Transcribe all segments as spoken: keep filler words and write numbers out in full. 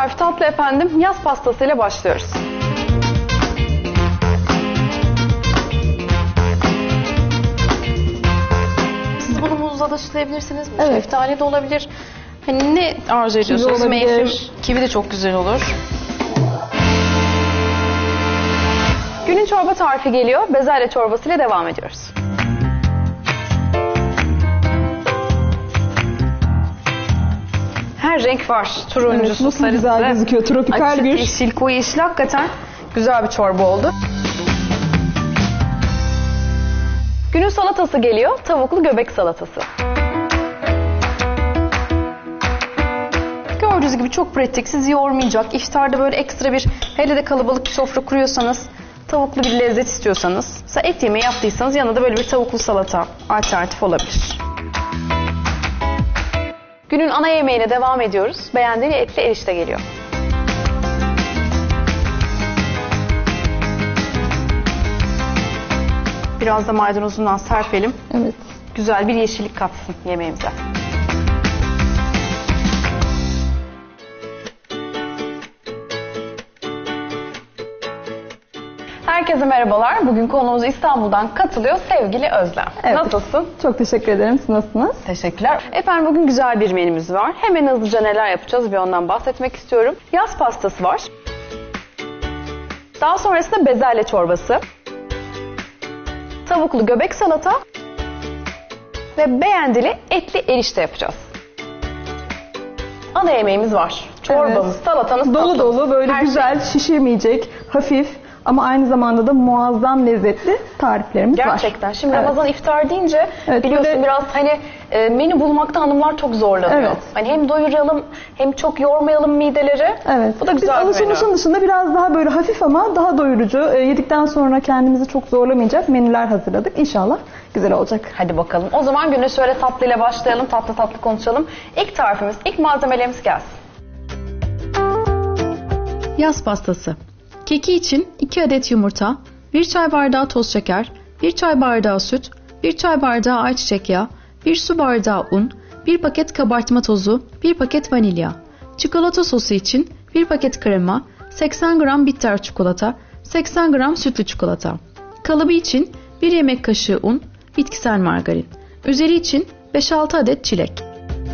tarifi tatlı efendim. Yaz pastasıyla başlıyoruz. Siz bunu muzla da süsleyebilirsiniz. Evet. Şeftali de olabilir. Hani ne arzu ediyorsunuz? Mevsim, kivi de çok güzel olur. Günün çorba tarifi geliyor. Bezelye çorbasıyla devam ediyoruz. Her renk var. Turuncusu, evet, sarısı. Güzel gözüküyor. Tropikal açık bir. yeşil, koyu yeşil. Hakikaten güzel bir çorba oldu. Günün salatası geliyor. Tavuklu göbek salatası. Gördüğünüz gibi çok pratik. Sizi yormayacak. İftarda böyle ekstra bir, hele de kalabalık bir sofra kuruyorsanız, tavuklu bir lezzet istiyorsanız, mesela et yemeği yaptıysanız yanında böyle bir tavuklu salata alternatif olabilir. Günün ana yemeğine devam ediyoruz. Beğendiği etli erişte geliyor. Biraz da maydanozundan serpelim. Evet. Güzel bir yeşillik katsın yemeğimize. Herkese merhabalar. Bugün konuğumuz İstanbul'dan katılıyor sevgili Özlem. Evet. Nasılsın? Çok teşekkür ederim. Siz nasılsınız? Teşekkürler. Efendim bugün güzel bir menümüz var. Hemen hızlıca neler yapacağız bir ondan bahsetmek istiyorum. Yaz pastası var. Daha sonrasında bezelye çorbası. Tavuklu göbek salata. Ve beğendili etli erişte yapacağız. Ana yemeğimiz var. Çorbamız, evet. Salatamız, dolu tatlımız. dolu böyle Her güzel, şey. Şişirmeyecek, hafif ama aynı zamanda da muazzam lezzetli tariflerimiz Gerçekten. var. Gerçekten. Şimdi evet. Ramazan iftar deyince evet, biliyorsun böyle... biraz hani e, menü bulmakta hanımlar çok zorlanıyor. Evet. Hani hem doyuralım hem çok yormayalım mideleri. Evet. Bu da güzel Biz alışılmışın dışında biraz daha böyle hafif ama daha doyurucu, e, yedikten sonra kendimizi çok zorlamayacak menüler hazırladık. İnşallah güzel olacak. Hadi bakalım. O zaman güne şöyle tatlıyla başlayalım. Tatlı tatlı konuşalım. İlk tarifimiz, ilk malzemelerimiz gelsin. Yaz pastası. Keki için iki adet yumurta, bir çay bardağı toz şeker, bir çay bardağı süt, bir çay bardağı ayçiçek yağı, bir su bardağı un, bir paket kabartma tozu, bir paket vanilya. Çikolata sosu için bir paket krema, seksen gram bitter çikolata, seksen gram sütlü çikolata. Kalıbı için bir yemek kaşığı un, bitkisel margarin. Üzeri için beş altı adet çilek.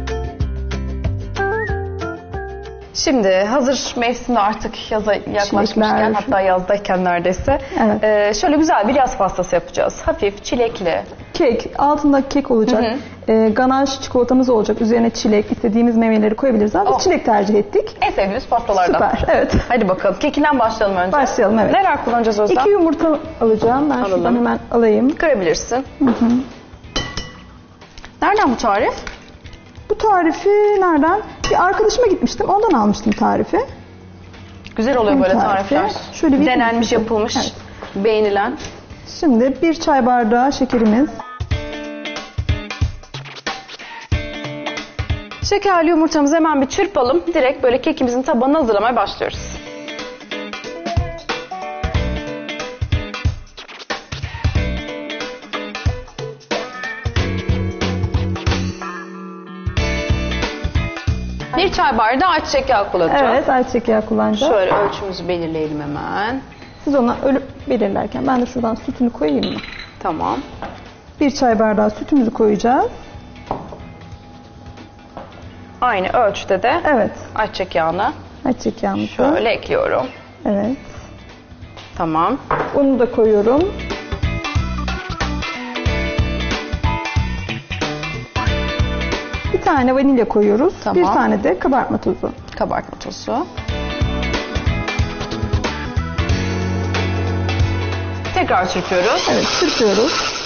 Şimdi hazır mevsimde artık yaza yaklaşmışken, Çilekler. hatta yazdayken neredeyse evet. e, şöyle güzel bir yaz pastası yapacağız. Hafif çilekli. Kek, altında kek olacak. Hı hı. E, ganaj çikolatamız olacak. Üzerine çilek, istediğimiz meyveleri koyabiliriz. Ama oh. çilek tercih ettik. En sevdiğimiz pastalardan. Süper, evet. Hadi bakalım. Kekinden başlayalım önce. Başlayalım, evet. Neler kullanacağız Özlem? İki yumurta alacağım. Ben Alalım. şuradan hemen alayım. Kırabilirsin. Hı hı. Nereden bu tarif? Bu tarifi nereden? Bir arkadaşıma gitmiştim. Ondan almıştım tarifi. Güzel oluyor Hem böyle tarifi. tarifler. Şöyle bir denenmiş, yapılmış, evet. Beğenilen. Şimdi bir çay bardağı şekerimiz. Şekerli yumurtamızı hemen bir çırpalım. Direkt böyle kekimizin tabanını hazırlamaya başlıyoruz. Bir çay bardağı ayçiçek yağı kullanacağız. Evet, ayçiçek yağı kullanacağız. Şöyle ölçümüzü belirleyelim hemen. Siz ona ölü belirlerken ben de şuradan sütünü koyayım mı? Tamam. Bir çay bardağı sütümüzü koyacağız. Aynı ölçüde de evet. ayçiçek yağını ayçiçek yağını şöyle ekliyorum. Evet. Tamam. Unu da koyuyorum. Bir tane vanilya koyuyoruz. Tamam. Bir tane de kabartma tozu. Kabartma tozu. Tekrar çırpıyoruz. Evet, çırpıyoruz.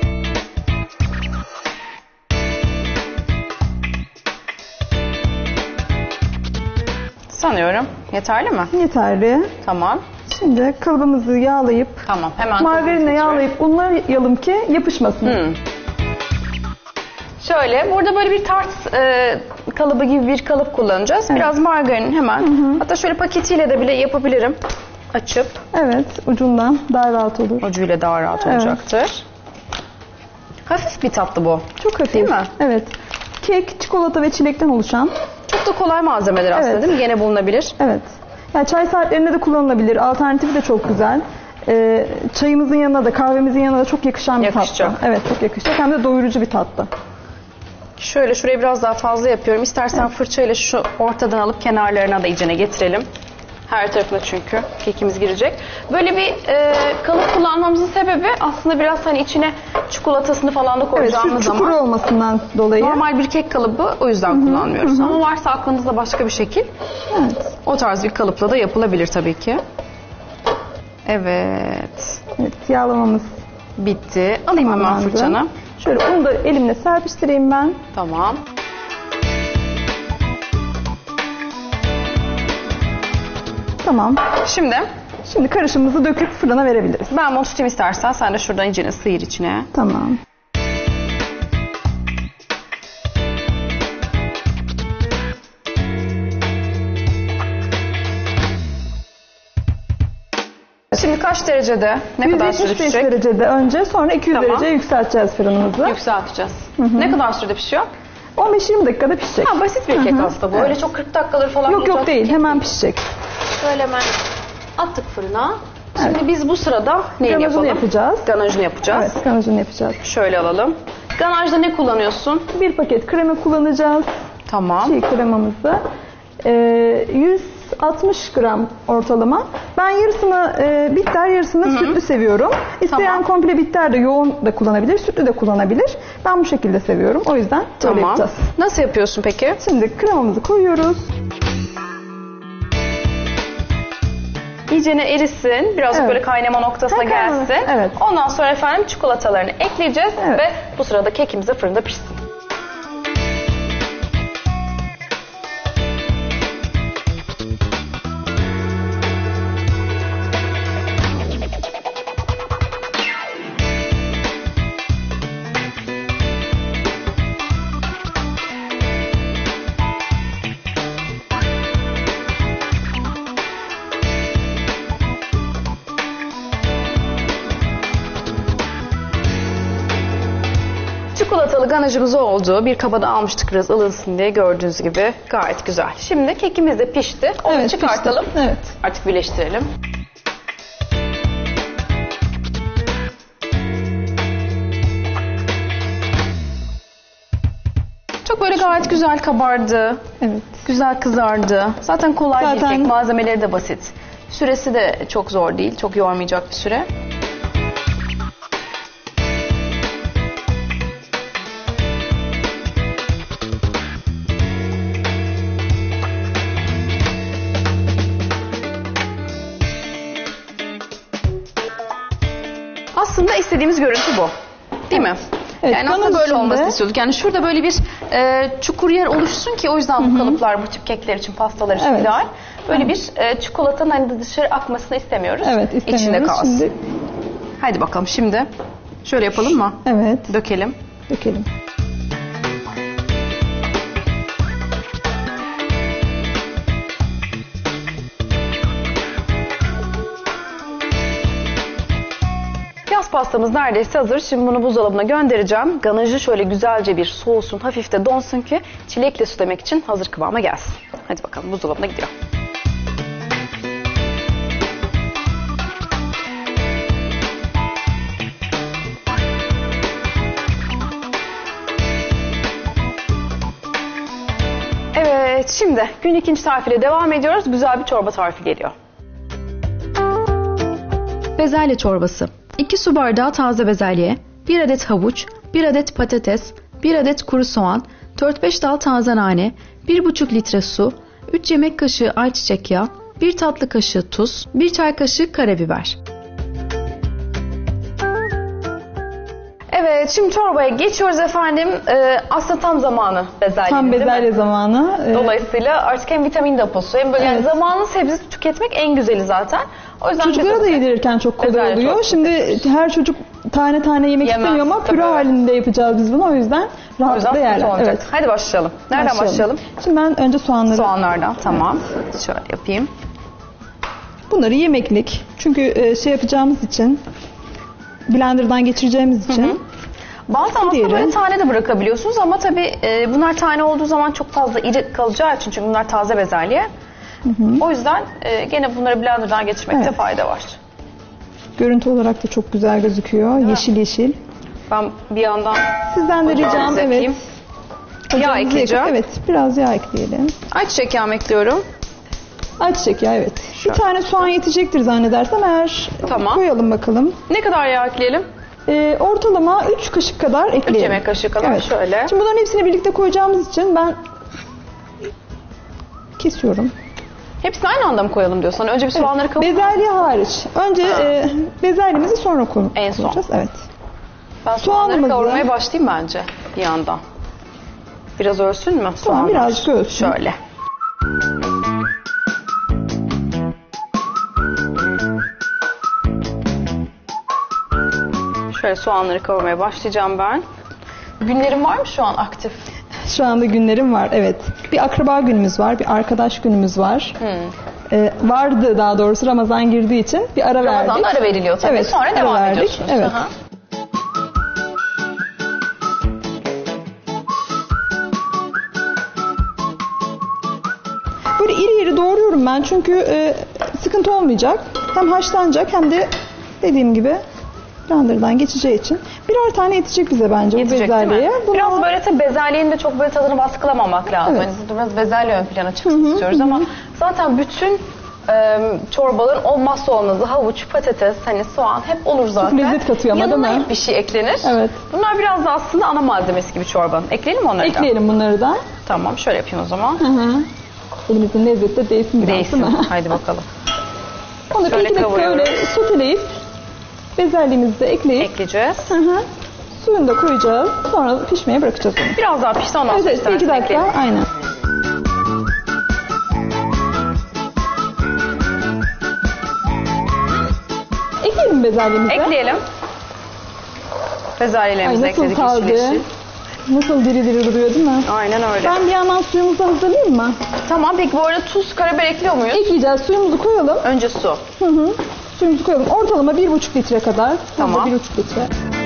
Sanıyorum. Yeterli mi? Yeterli. Tamam. Şimdi kalıbımızı yağlayıp tamam, hemen margarinle yağlayıp unlayalım ki yapışmasın. Hmm. Şöyle burada böyle bir tart e, kalıbı gibi bir kalıp kullanacağız. Evet. Biraz margarin hemen. Hı hı. Hatta şöyle paketiyle de bile yapabilirim. Açıp. Evet, ucundan daha rahat olur. Ucuyla daha rahat evet. olacaktır. Hafif bir tatlı bu. Çok hafif. Değil mi? Evet. kek, çikolata ve çilekten oluşan. Çok da kolay malzemeler aslında Evet. değil mi? Gene bulunabilir. Evet. Yani çay saatlerinde de kullanılabilir. Alternatifi de çok güzel. Ee, çayımızın yanına da kahvemizin yanına da çok yakışan bir Yakışacak. tatlı. Evet, çok yakışacak. Hem de doyurucu bir tatlı. Şöyle şurayı biraz daha fazla yapıyorum. İstersen fırçayla şu ortadan alıp kenarlarına da iyicene getirelim. Her tarafına çünkü kekimiz girecek. Böyle bir e, kalıp kullanmamızın sebebi aslında biraz hani içine çikolatasını falan da Evet, koyacağımız süt çukuru zaman. olmasından dolayı. Normal bir kek kalıbı o yüzden kullanmıyoruz. Ama varsa aklınızda başka bir şekil, Evet. o tarz bir kalıpla da yapılabilir tabii ki. Evet. Evet, yağlamamız Bitti. Alayım hemen tamamlandı. fırçanı. Şöyle onu da elimle serpiştireyim ben. Tamam. Tamam. Şimdi Şimdi karışımımızı döküp fırına verebiliriz. ben bunu tutayım istersen. Sen de şuradan iyicene sıyır içine. Tamam. Şimdi kaç derecede? Ne kadar süre yüz yetmiş beş pişecek? derecede önce, sonra iki yüz Tamam. dereceye yükselteceğiz fırınımızı. Yükselteceğiz. Ne kadar sürede pişiyor? on beş yirmi dakikada pişecek. Ha, basit bir kek aslında bu. Evet. Öyle çok kırk dakikaları falan Yok olacak yok değil, bir kek hemen pişecek. Şöyle hemen attık fırına. Şimdi biz bu sırada neyi Ganajını yapalım? yapacağız. Ganajını yapacağız. Evet, ganajını yapacağız. Şöyle alalım. Ganajda ne kullanıyorsun? Bir paket krema kullanacağız. Tamam. Çiğ kremamızı. Ee, yüz altmış gram ortalama. Ben yarısını e, bitter, yarısını sütlü seviyorum. İsteyen Tamam. komple bitter de yoğun da kullanabilir, sütlü de kullanabilir. Ben bu şekilde seviyorum. O yüzden böyle Tamam. yapacağız. Nasıl yapıyorsun peki? Şimdi kremamızı koyuyoruz. İyicene erisin. Birazcık Evet. böyle kaynama noktasına Ha, kaynama. gelsin. Evet. Ondan sonra efendim çikolatalarını ekleyeceğiz Evet. ve bu sırada kekimiz de fırında pişsin. Çikolatalı ganajımız oldu. Bir kaba da almıştık biraz ılınsın diye, gördüğünüz gibi gayet güzel. Şimdi kekimiz de pişti. Onu Evet, çıkartalım. pişti. Evet. Artık birleştirelim. Çok böyle gayet güzel kabardı. Evet. Güzel kızardı. Zaten kolay bir Zaten- kek. Malzemeleri de basit. Süresi de çok zor değil. Çok yormayacak bir süre. Aslında istediğimiz görüntü bu. Değil mi? Evet, yani aslında ganaj böyle içinde- olmasını istiyorduk. Yani şurada böyle bir e, çukur yer oluşsun ki o yüzden bu kalıplar bu tip kekler için, pastalar için Evet. ideal. Böyle bir e, çikolatanın hani dışarı akmasını istemiyoruz. Evet, istemiyoruz. İçinde kalsın. Şimdi, Haydi bakalım şimdi. Şöyle yapalım mı? evet, Dökelim. dökelim. Yaz pastamız neredeyse hazır. Şimdi bunu buzdolabına göndereceğim. Ganajı şöyle güzelce bir soğusun, hafif de donsun ki çilekle süslemek için hazır kıvama gelsin. Hadi bakalım, buzdolabına gidiyor. Evet, şimdi gün ikinci tarifiyle devam ediyoruz. Güzel bir çorba tarifi geliyor. Bezelye çorbası. iki su bardağı taze bezelye, bir adet havuç, bir adet patates, bir adet kuru soğan, dört beş dal taze nane, bir buçuk litre su, üç yemek kaşığı ayçiçek yağı, bir tatlı kaşığı tuz, bir çay kaşığı karabiber. Evet, şimdi çorbaya geçiyoruz efendim. Ee, aslında tam zamanı bezelyenin, Tam değil mi? bezelye zamanı. Ee, Dolayısıyla artık hem vitamin deposu hem böyle yani Evet. zamanlı sebze tüketmek en güzeli zaten. O yüzden Çocuklara da sebze- yedirirken çok kolay Bezelye oluyor. çorbası Şimdi her çocuk tane tane yemek Yemez, istemiyor ama püre tabii. halinde yapacağız biz bunu. O yüzden o yüzden rahatlıkla sıkıntı yerler. olacak. Evet. Hadi başlayalım. Nereden başlayalım? Şimdi ben önce soğanları, Soğanlardan. Tamam. Şöyle yapayım. bunları yemeklik. Çünkü e, şey yapacağımız için, blenderdan geçireceğimiz için. Bazen aslında Diğeri. böyle tane de bırakabiliyorsunuz ama tabii e, bunlar tane olduğu zaman çok fazla iri kalacağı için, çünkü bunlar taze bezelye. Hı hı. O yüzden e, gene bunları blenderdan geçirmekte Evet. fayda var. Görüntü olarak da çok güzel gözüküyor. Yeşil yeşil. Ben bir yandan Sizden de ricam ocağımızı evet. yakayım. Yağ Ocağımızı ekleyeceğim. yakıp, evet, biraz yağ ekleyelim. Ayçiçek yağı ekliyorum. Ayçiçek yağı, evet. Şöyle. Bir tane soğan yetecektir zannedersem, eğer Tamam. koyalım bakalım. Ne kadar yağ ekleyelim? Ee, ortalama üç kaşık kadar ekleyelim. üç yemek kaşığı kadar, evet. şöyle. Şimdi bunların hepsini birlikte koyacağımız için ben kesiyorum. Hepsini aynı anda mı koyalım diyorsun? Önce bir soğanları Evet. kavuralım. Bezelye hariç. Önce e, bezelyemizi sonra koy- En son. koyacağız. Evet. Ben soğanları Soğanımızı- kavurmaya başlayayım bence bir yandan. Biraz ölsün mü soğanlar? birazcık ölsün. Şöyle. Şöyle soğanları kavurmaya başlayacağım ben. Günlerim var mı şu an aktif? Şu anda günlerim var, evet. Bir akraba günümüz var, bir arkadaş günümüz var. Hmm. Ee, vardı daha doğrusu, Ramazan girdiği için bir ara verdik. Ramazan'da ara veriliyor tabii. Evet, Sonra ara devam verdik. ediyorsunuz. Evet. Aha. Böyle iri iri doğruyorum ben, çünkü e, sıkıntı olmayacak. Hem haşlanacak hem de dediğim gibi blenderdan geçeceği için. Birer tane yetecek bize bence bu Yetecek değil mi? bezelyeye. Bunu- Biraz böyle tabii bezelyenin de çok böyle tadını baskılamamak lazım. Evet. Hani biz biraz bezelye ön plana çıksın istiyoruz ama zaten bütün e, çorbaların olmazsa olmazı havuç, patates, hani soğan hep olur zaten. lezzet katıyor ama, Yanına değil mi? hep bir şey eklenir. Evet. Bunlar biraz da aslında ana malzemesi gibi çorbanın. Ekleyelim mi onları da? Ekleyelim bunları da. Tamam, şöyle yapayım o zaman. Hı hı. Elimizin lezzeti de değsin biraz, Değilsin. değil mi? Haydi bakalım. Onları Şöyle iki dakika kavuruyoruz. öyle soteleyip bezelyemizi de ekleyip Ekleyeceğiz. hı hı, suyunu da koyacağız. Sonra pişmeye bırakacağız onu. Biraz daha pişti, ondan Evet, sonra evet, bir iki isterseniz dakika, ekleyelim. aynen. Ekleyelim mi bezelyemizi? Ekleyelim. Ay, Bezelyelerimizi nasıl ekledik. yeşil taze. yeşil. Nasıl diri diri duruyor, değil mi? Aynen öyle. Ben bir yandan suyumuzu hazırlayayım mı? Tamam, peki bu arada tuz, karabiber ekliyor muyuz? Ekleyeceğiz, suyumuzu koyalım. Önce su. Hı hı. Suyumuzu koyalım. Ortalama bir buçuk litre kadar. Tamam. Fazla bir buçuk litre.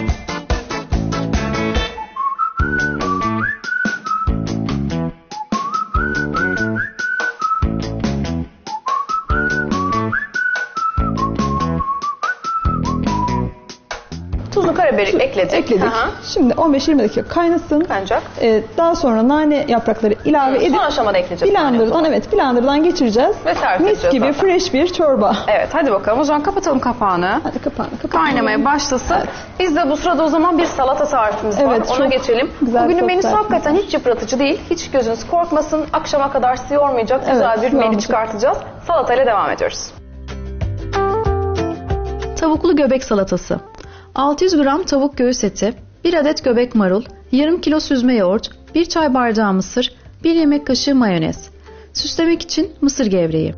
Tuzlu karabiberi ekledik. Ekledik. Aha. Şimdi on beş yirmi dakika kaynasın. Ancak Ee, daha sonra nane yaprakları ilave edip son aşamada ekleyeceğiz. yani o blenderdan, zaman. evet, blenderdan geçireceğiz. Ve servis Mis edeceğiz gibi zaten. fresh bir çorba. Evet, hadi bakalım. O zaman kapatalım kapağını. Hadi kapağını kapatalım. Kaynamaya başlasın. Biz de bu sırada o zaman bir salata tarifimiz var. Evet, Ona çok geçelim. güzel bir Bugünün salata menüsü tarifimiz hakikaten var. hiç yıpratıcı değil. Hiç gözünüz korkmasın. Akşama kadar sizi yormayacak Evet, güzel bir menü yormayacak. çıkartacağız. Salatayla devam ediyoruz. Tavuklu göbek salatası. altı yüz gram tavuk göğüs eti, bir adet göbek marul, yarım kilo süzme yoğurt, bir çay bardağı mısır, bir yemek kaşığı mayonez. Süslemek için mısır gevreği.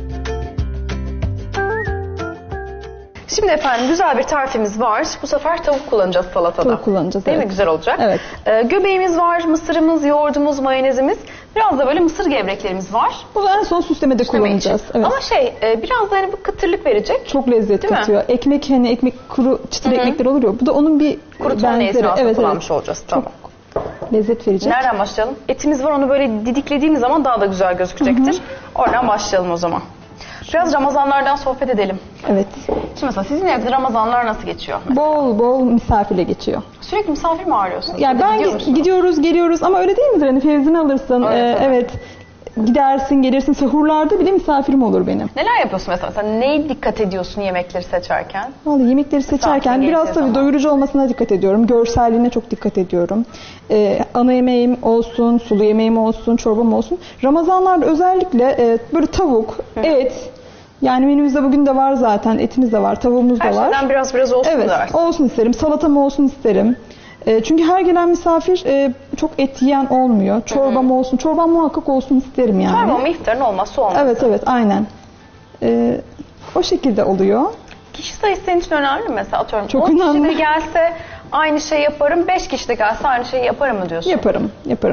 Şimdi efendim güzel bir tarifimiz var. Bu sefer tavuk kullanacağız salatada. Tavuk kullanacağız, Değil mi? evet. Güzel olacak. Evet. Ee, göbeğimiz var, mısırımız, yoğurdumuz, mayonezimiz. Biraz da böyle mısır gevreklerimiz var. Bunu en son süslemede Süsleme kullanacağız. için. Evet. Ama şey e, biraz da hani bu kıtırlık verecek. Çok lezzet Değil mi? katıyor. Ekmek, hani ekmek kuru çıtır ekmekler olur ya. Bu da onun bir Kuru ton benzeri. esnasında Evet, kullanmış evet. olacağız. Tamam. Lezzet verecek. Nereden başlayalım? Etimiz var, onu böyle didiklediğimiz zaman daha da güzel gözükecektir. Oradan başlayalım o zaman. Biraz Ramazanlardan sohbet edelim. Evet. Şimdi mesela sizin evde Ramazanlar nasıl geçiyor? Bol bol misafirle geçiyor. Sürekli misafir mi ağırlıyorsunuz? Yani Ya da ben gidiyor gi- musunuz? gidiyoruz, geliyoruz ama öyle değil midir? Hani Fevzini alırsın. Evet, Ee, tabii. evet. Gidersin, gelirsin. Sahurlarda bile misafirim olur benim. Neler yapıyorsun mesela? Sen neye dikkat ediyorsun yemekleri seçerken? Vallahi yemekleri seçerken Misafir biraz geldiği tabii zaman. doyurucu olmasına dikkat ediyorum. Görselliğine çok dikkat ediyorum. Ee, ana yemeğim olsun, sulu yemeğim olsun, çorbam olsun. Ramazanlarda özellikle e, böyle tavuk, et. Yani menümüzde bugün de var zaten. Etimiz de var, tavuğumuz Her da var. şeyden biraz biraz olsun Evet, dersin. olsun isterim. Salatam olsun isterim. E, çünkü her gelen misafir e, çok et yiyen olmuyor. Çorbam olsun. Çorbam muhakkak olsun isterim yani. Çorba mı iftarın olmazsa olmaz. Evet, evet, aynen. E, o şekilde oluyor. Kişi sayısı senin için önemli mi mesela? Atıyorum Çok on kişi de önemli. gelse aynı şeyi yaparım, beş kişi de gelse aynı şeyi yaparım mı diyorsun? Yaparım, yaparım.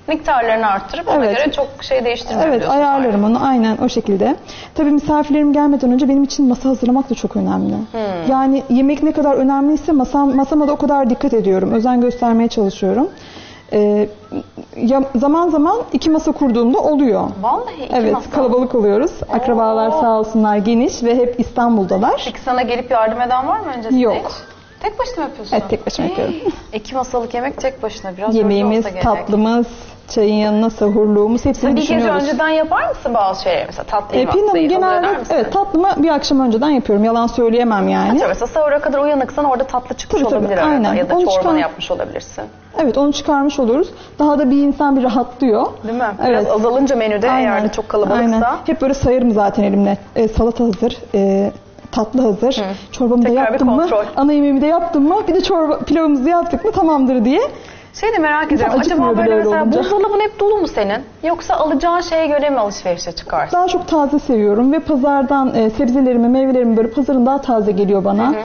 miktarlarını arttırıp ona Evet. göre çok şey değiştirmiyor Evet, diyorsun. ayarlarım onu aynen o şekilde. Tabii misafirlerim gelmeden önce benim için masa hazırlamak da çok önemli. Yani yemek ne kadar önemliyse masam, masama da o kadar dikkat ediyorum. Özen göstermeye çalışıyorum. Ee, ya, zaman zaman iki masa kurduğumda oluyor. Vallahi iki Evet, masa. kalabalık oluyoruz. Akrabalar Oo. sağ olsunlar geniş ve hep İstanbul'dalar. Peki sana gelip yardım eden var mı öncesinde Yok. hiç? Tek başına mı yapıyorsun? Evet, tek başıma yapıyorum. İki masalık yemek tek başına biraz Yemeğimiz, yorucu olsa gerek. tatlımız, çayın yanına sahurluğumuz hepsini Bir gece düşünüyoruz. önceden yapar mısın bazı şeyleri? Mesela tatlıyı E, mı? Pelin Hanım, Hazır eder genelde misin? evet, tatlımı bir akşam önceden yapıyorum. Yalan söyleyemem yani. Atıyorum mesela sahura kadar uyanıksan orada tatlı çıkmış Tabii, tabii, olabilir arada. aynen. Ya da Onu çorbanı çıkar- yapmış olabilirsin. Evet, onu çıkarmış oluruz. Daha da bir insan bir rahatlıyor. Değil mi? Evet. Biraz azalınca menüde eğer de çok kalabalıksa. Aynen. Hep böyle sayarım zaten elimle. E, salata hazır, e, tatlı hazır. Çorbamı da Tekrar bir yaptım mı? kontrol. Ana yemeğimi de yaptım mı? Bir de çorba pilavımızı yaptık mı tamamdır diye. Şey de merak ediyorum. acıkmıyor Acaba bile böyle öyle mesela olunca. buzdolabın hep dolu mu senin? Yoksa alacağın şeye göre mi alışverişe çıkarsın? Daha çok taze seviyorum ve pazardan e, sebzelerimi, meyvelerimi böyle pazarın daha taze geliyor bana.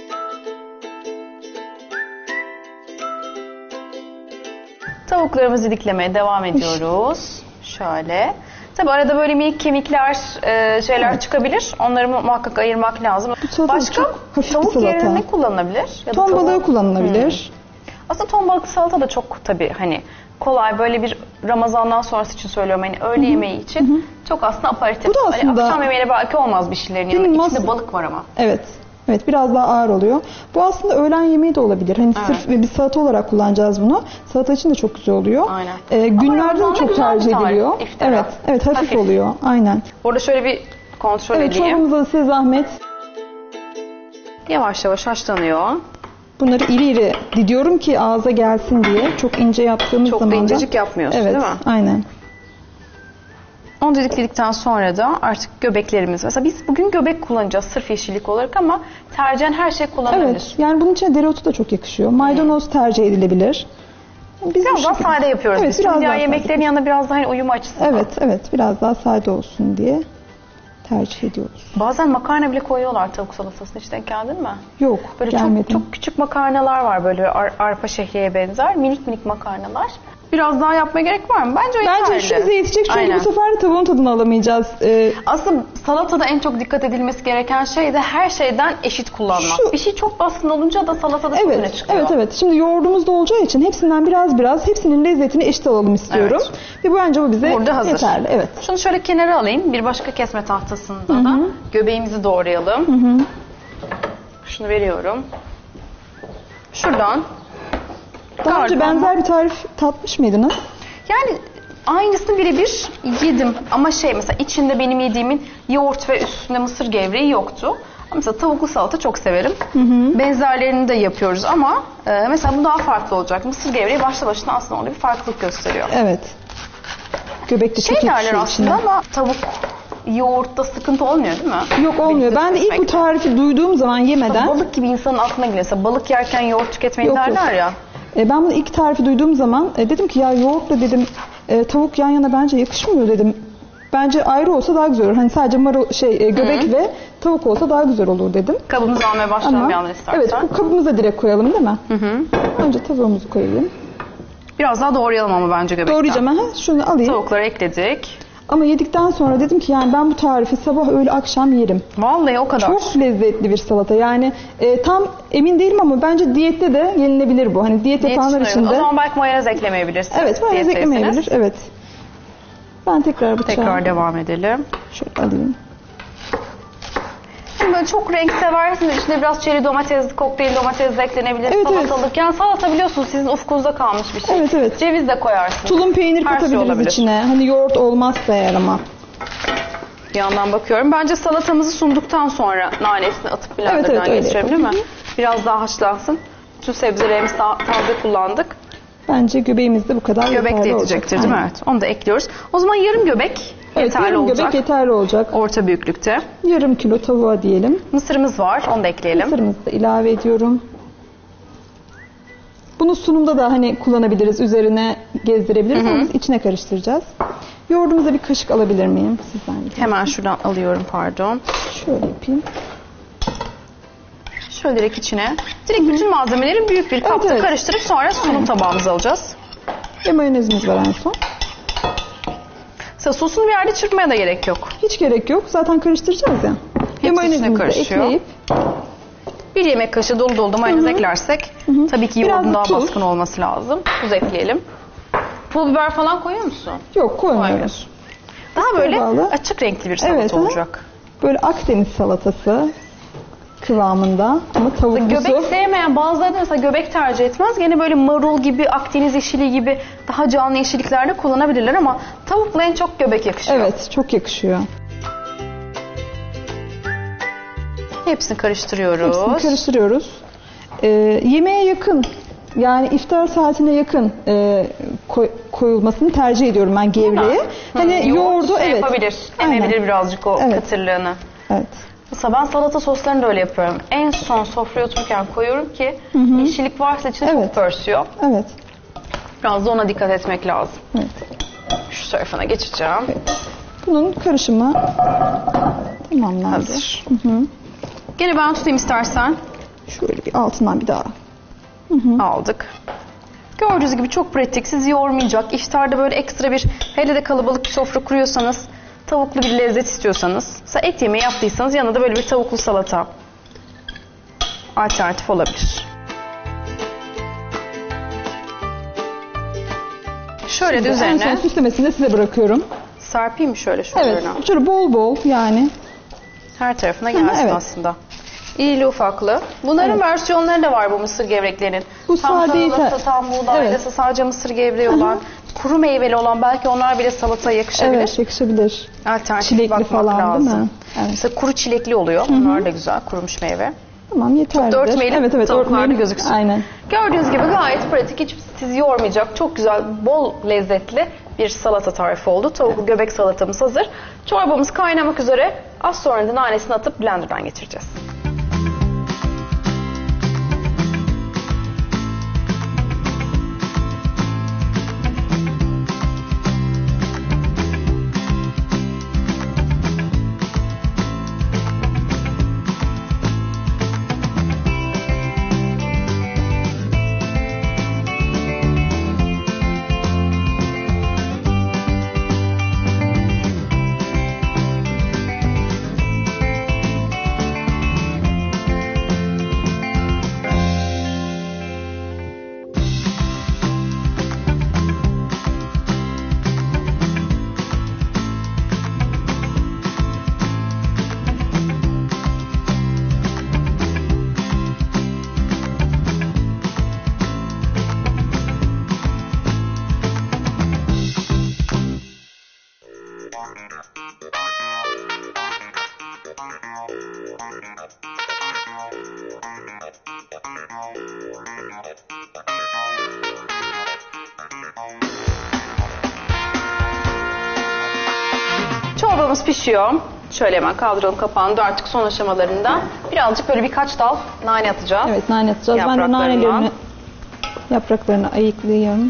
Tavuklarımızı didiklemeye devam ediyoruz. Şöyle. Tabi arada böyle minik kemikler, e, şeyler Evet. çıkabilir. Onları mu- muhakkak ayırmak lazım. Bu salata Başka çok hafif bir tavuk salata. yerine ne kullanılabilir? Ya da Ton tavuk- balığı kullanılabilir. Aslında ton balıklı salata da çok tabii hani kolay, böyle bir Ramazan'dan sonrası için söylüyorum, hani öğle yemeği için çok aslında aparatif. Bu da Hani aslında- akşam yemeğiyle belki olmaz bir şeylerin Benim yanında. mas- İçinde balık var ama. Evet. Evet, biraz daha ağır oluyor. Bu aslında öğlen yemeği de olabilir. Hani Evet. sırf bir salata olarak kullanacağız bunu. Salata için de çok güzel oluyor. Aynen. Ee, Ama günlerde de Ramazan'da çok güzel bir tercih tarif, ediliyor. iftara. Evet, evet hafif, Hafif. oluyor. Aynen. Burada şöyle bir kontrol Evet, edeyim. çorbamıza da size zahmet. Yavaş yavaş haşlanıyor. Bunları iri iri didiyorum ki ağza gelsin diye. Çok ince yaptığımız Çok da zaman da. incecik yapmıyorsun, evet, değil mi? aynen. Onu didikledikten sonra da artık göbeklerimiz. Mesela biz bugün göbek kullanacağız sırf yeşillik olarak ama tercihen her şey kullanılabilir. Evet, yani bunun içine dereotu da çok yakışıyor. Maydanoz tercih edilebilir. Biz bu Biraz daha şekilde- sade yapıyoruz Evet, biz. biraz Şimdi diğer daha yemeklerin yanında biraz daha hani uyum açısından. Evet, evet. Biraz daha sade olsun diye tercih ediyoruz. Bazen makarna bile koyuyorlar tavuk salatasına, hiç denk geldin mi? Yok, Böyle gelmedim. çok çok küçük makarnalar var, böyle ar- arpa şehriyeye benzer minik minik makarnalar. Biraz daha yapmaya gerek var mı? Bence o Bence yeterli. şu bize yetecek çünkü Aynen. bu sefer de tavuğun tadını alamayacağız. Ee, Aslında salatada en çok dikkat edilmesi gereken şey de her şeyden eşit kullanmak. Şu- Bir şey çok baskın olunca da salatada çok öne evet, çıkıyor. evet, evet. Şimdi yoğurdumuz da olacağı için hepsinden biraz biraz hepsinin lezzetini eşit alalım istiyorum. Evet. Ve bu bence bu bize Burada hazır. yeterli. Evet. Şunu şöyle kenara alayım. Bir başka kesme tahtasında da göbeğimizi doğrayalım. Şunu veriyorum. Şuradan. Daha önce Gardırobama- benzer bir tarif tatmış mıydınız? Yani aynısını birebir yedim. Ama şey, mesela içinde benim yediğimin yoğurt ve üstünde mısır gevreği yoktu. Ama mesela tavuklu salata çok severim. Benzerlerini de yapıyoruz ama e, mesela bu daha farklı olacak. Mısır gevreği başlı başına aslında orada bir farklılık gösteriyor. Evet. Göbek de çok Şey derler yakışıyor aslında içine. ama tavuk yoğurtta sıkıntı olmuyor değil mi? Yok, olmuyor. Birlikte Ben de ilk bu tüketmekte. tarifi duyduğum zaman yemeden Balık gibi insanın aklına geliyor. Mesela balık yerken yoğurt tüketmeyi Yok, yok. derler ya. E, ben bunu ilk tarifi duyduğum zaman e, dedim ki ya yoğurtla dedim e, tavuk yan yana bence yakışmıyor dedim. Bence ayrı olsa daha güzel olur. Hani sadece marul şey e, göbek ve tavuk olsa daha güzel olur dedim. Kabımızı almaya başlayalım yalnız istersen. evet, bu kabımıza direkt koyalım değil mi? Hı hı. Önce tavuğumuzu koyayım. Biraz daha doğrayalım ama bence göbekten. Doğrayacağım. Aha, şunu alayım. Tavukları ekledik. Ama yedikten sonra dedim ki yani ben bu tarifi sabah öğle akşam yerim. Vallahi o kadar. Çok lezzetli bir salata. Yani e, tam emin değilim ama bence diyette de yenilebilir bu. Hani diyet yapanlar Diyet için için de. O zaman belki mayonez eklemeyebilirsiniz. Evet, mayonez diyetteyseniz. eklemeyebilir. Evet. Ben tekrar bıçağı Tekrar devam edelim. şöyle alayım. Şimdi böyle çok renk seversiniz. İçine biraz çeri domates, kokteyl domates de eklenebilir. Evet, evet. Salatalık. Yani salata biliyorsunuz sizin ufkunuzda kalmış bir şey. Evet, evet. Ceviz de koyarsınız. Tulum peynir Her şey katabiliriz olabilir. içine. Hani yoğurt olmazsa eğer ama. Bir yandan bakıyorum. Bence salatamızı sunduktan sonra nanesini atıp blenderdan Evet, evet, öyle geçirelim değil mi? yapalım. Biraz daha haşlansın. Bütün sebzelerimizi ta- taze kullandık. Bence göbeğimiz de bu kadar Göbek de yeterli yetecektir olacak. değil mi? Aynen. Evet. Onu da ekliyoruz. O zaman yarım göbek Evet, yeterli yarım olacak. göbek yeterli olacak. Orta büyüklükte. Yarım kilo tavuğa diyelim. Mısırımız var. Onu da ekleyelim. Mısırımızı da ilave ediyorum. Bunu sunumda da hani kullanabiliriz. Üzerine gezdirebiliriz ama biz içine karıştıracağız. Yoğurdumuza bir kaşık alabilir miyim sizden? Hemen şuradan alıyorum, pardon. Şöyle yapayım. Şöyle direkt içine. Direkt bütün malzemeleri büyük bir kapta evet. karıştırıp sonra sunum tabağımıza alacağız. Ve mayonezimiz var en son. Mesela sosunu bir yerde çırpmaya da gerek yok. Hiç gerek yok. Zaten karıştıracağız ya. Ve mayonezimizi de ekleyip bir yemek kaşığı dolu dolu da mayonez Hı-hı. eklersek Hı-hı. tabii ki yoğurdun daha tuz. baskın olması lazım. Tuz ekleyelim. Pul biber falan koyuyor musun? Yok, koymuyoruz. Daha böyle bağlı. Açık renkli bir salata evet, olacak. Böyle Akdeniz salatası kıvamında ama tavuklusu. Göbek sevmeyen bazıları da mesela göbek tercih etmez. Gene böyle marul gibi, Akdeniz yeşili gibi daha canlı yeşilliklerde kullanabilirler ama tavukla en çok göbek yakışıyor. Evet, çok yakışıyor. Hepsini karıştırıyoruz. Hepsini karıştırıyoruz. Ee, yemeğe yakın, yani iftar saatine yakın e, koy, koyulmasını tercih ediyorum ben gevreğe. Hani yoğurdu şey evet. yapabilir, emebilir birazcık o evet. kıtırlığını. Evet. Mesela ben salata soslarını da öyle yapıyorum. En son sofraya otururken koyuyorum ki hı hı. yeşillik varsa içine evet. çok pörsüyor. Evet. Biraz da ona dikkat etmek lazım. Evet. Şu tarafına geçeceğim. Evet. Bunun karışımı tamamlandı. Hazır. Hı hı. Gene ben tutayım istersen. Şöyle bir altından bir daha. Hı hı. Aldık. Gördüğünüz gibi çok pratik. Sizi yormayacak. İftarda böyle ekstra bir, hele de kalabalık bir sofra kuruyorsanız, tavuklu bir lezzet istiyorsanız, mesela et yemeği yaptıysanız yanında da böyle bir tavuklu salata alternatif olabilir. Şöyle Şimdi de üzerine. En son süslemesini de size bırakıyorum. Serpeyim mi şöyle şuralarına? Evet. Şöyle bol bol yani. Her tarafına gelsin evet. aslında. İrili ufaklı. Bunların evet. versiyonları da var bu mısır gevreklerin. Bu tam sade tam buğdaylısı, evet. sadece mısır gevreği olan, Hı-hı. kuru meyveli olan, belki onlar bile salataya yakışabilir. Evet, yakışabilir. Alternatif çilekli falan lazım. Değil mi? Evet. Mesela kuru çilekli oluyor. Hı-hı. Onlar da güzel, kurumuş meyve. Tamam, yeterlidir. Çok da örtmeyelim, evet, evet, tavuklarda gözüksün. Aynen. Gördüğünüz gibi gayet pratik, hiç sizi yormayacak, çok güzel, bol lezzetli bir salata tarifi oldu. Tavuklu evet. göbek salatamız hazır. Çorbamız kaynamak üzere. Az sonra da nanesini atıp blenderdan geçireceğiz. Çorbamız pişiyor. Şöyle hemen kaldıralım kapağını da, artık son aşamalarında. Birazcık böyle birkaç dal nane atacağız. Evet, nane atacağız. Ben de nanelerini, yapraklarını ayıklayayım.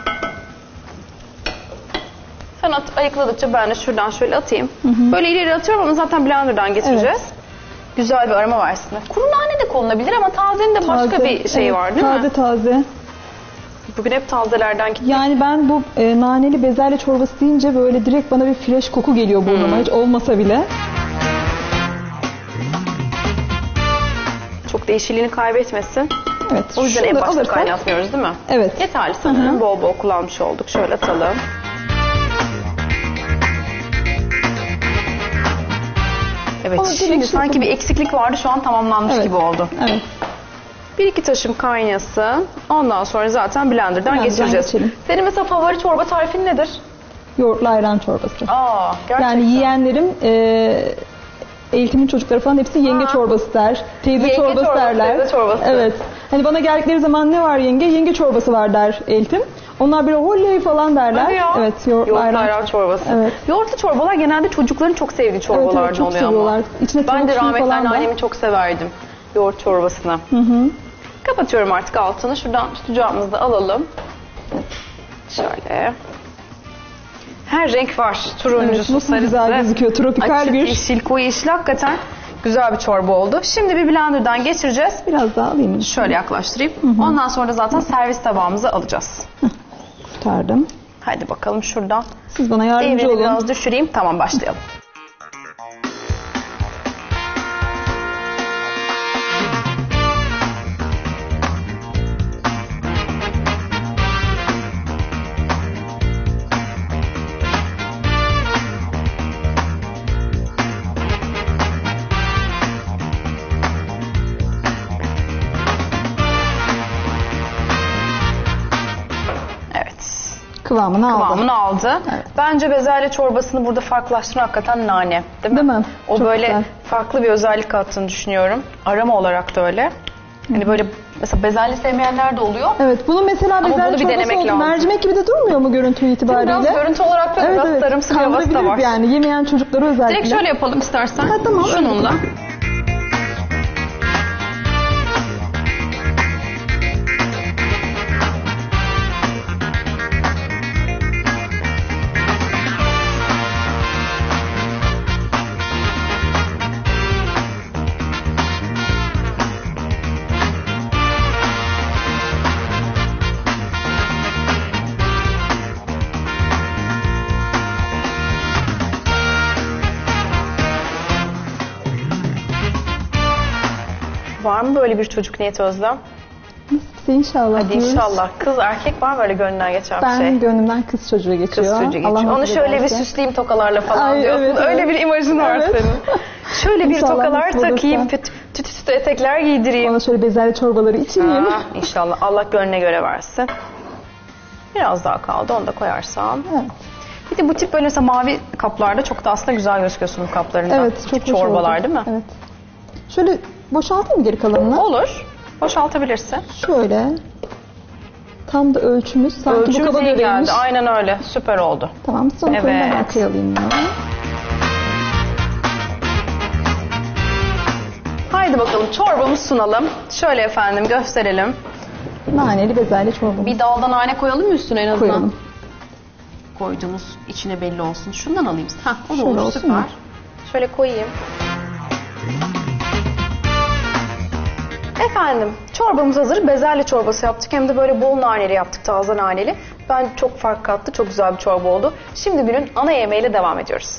Sen at, ayıkladıkça ben de şuradan şöyle atayım. Hı hı. Böyle ileri atıyorum ama zaten blenderdan geçireceğiz. Evet. Güzel bir aroma versin. Kuru nane de konulabilir ama tazenin de taze, başka bir şey evet, var değil taze, mi? Taze taze. Bugün hep tazelerden gittik. Yani ben bu e, naneli bezelye çorbası deyince böyle direkt bana bir fresh koku geliyor burnuma, hmm. hiç olmasa bile. Çok da yeşilliğini kaybetmesin. Evet. O yüzden en başta alırsak kaynatmıyoruz değil mi? Evet. Yeterli sanırım. Hı-hı. Bol bol kullanmış olduk. Şöyle atalım. Evet. Ama şimdi sanki bir eksiklik vardı. Şu an tamamlanmış evet. gibi oldu. Evet. Bir iki taşım kaynasın. Ondan sonra zaten blenderdan Blender'dan geçireceğiz. Geçelim. Senin mesela favori çorba tarifin nedir? Yoğurtlu ayran çorbası. Aa, gerçekten. Yani yiyenlerim, e, eğitimin çocukları falan hepsi yenge Aa. çorbası der. Teyze yenge çorbası, çorbası derler. Teyze çorbası. Evet. Hani bana geldikleri zaman ne var yenge? Yenge çorbası var der eğitim. Onlar böyle holley falan derler. Ya. Evet, yoğurtlu, yoğurtlu ayran. ayran çorbası. Evet. Yoğurtlu çorbalar genelde çocukların çok sevdiği çorbalardan evet, evet, çok oluyor seviyorlar. ama. İçine ben de rahmetli annemi çok severdim. Yoğurt çorbasını. Hı hı. Kapatıyorum artık altını. Şuradan tutacağımızı da alalım. Şöyle. Her renk var. Turuncusu, evet, sarısı. Güzel gözüküyor. Tropikal açık bir. yeşil, koyu yeşil. Hakikaten güzel bir çorba oldu. Şimdi bir blenderdan geçireceğiz. Biraz daha alayım. Şöyle yaklaştırayım. Hı hı. Ondan sonra zaten servis tabağımıza alacağız. Hı. çıkardım. Hadi bakalım şuradan. Siz bana yardımcı Devrini olun. biraz düşüreyim. Tamam, başlayalım. Kıvamını aldı. Kıvamını aldı. Evet. Bence bezelye çorbasını burada farklılaştıran hakikaten nane. Değil mi? Değil mi? O Çok böyle güzel. farklı bir özellik kattığını düşünüyorum. Arama olarak da öyle. Hani böyle mesela bezelye sevmeyenler de oluyor. Evet, bunu mesela Ama bezelye bunu bir çorbası denemek oldu. lazım. Mercimek gibi de durmuyor mu görüntü itibariyle? Biraz görüntü olarak da evet, biraz evet. sarımsı bir havası da Kandırabilir var. yani yemeyen çocukları özellikle. Direkt şöyle yapalım istersen. Ha, tamam. Şununla. Var mı böyle bir çocuk niyeti Özlem? İnşallah. Hadi diyoruz. inşallah. Kız erkek var mı böyle gönlünden geçen bir Ben şey? gönlümden kız çocuğu geçiyor. Kız çocuğu geçiyor. Allah Onu nasip şöyle ederse. bir süsleyeyim tokalarla falan Ay, diyorsun. evet, Öyle evet. bir imajın var Evet. senin. Şöyle bir İnşallah tokalar nasip olursa. takayım, tütü tütü tütü etekler giydireyim. Ona şöyle bezelye çorbaları içeyim. Ha, İnşallah Allah gönlüne göre versin. Biraz daha kaldı, onu da koyarsam. Evet. Bir de bu tip böyle mesela mavi kaplarda çok da aslında güzel gözüküyor sunum kaplarında. Evet, Bu çok tip hoş çorbalar oldu. değil mi? Evet. Şöyle boşaltayım mı geri kalanını? Olur. Boşaltabilirsin. Şöyle. Tam da ölçümüz. Sanki bu Ölçümüz kaba iyi göreymiş. geldi. Aynen öyle. Süper oldu. Tamam. Son Evet. koyayım ben arkaya alayım bunu. Haydi bakalım çorbamızı sunalım. Şöyle efendim gösterelim. Naneli bezelye çorbamız. Bir dalda nane koyalım mı üstüne en azından? Koyalım. Koyduğumuz içine belli olsun. Şundan alayım. Hah, o da Şöyle olur, olsun süper. mu? Şöyle koyayım. Efendim çorbamız hazır. Bezelye çorbası yaptık. Hem de böyle bol naneli yaptık. Taze naneli. Ben çok fark kattı. Çok güzel bir çorba oldu. Şimdi günün ana yemeğiyle devam ediyoruz.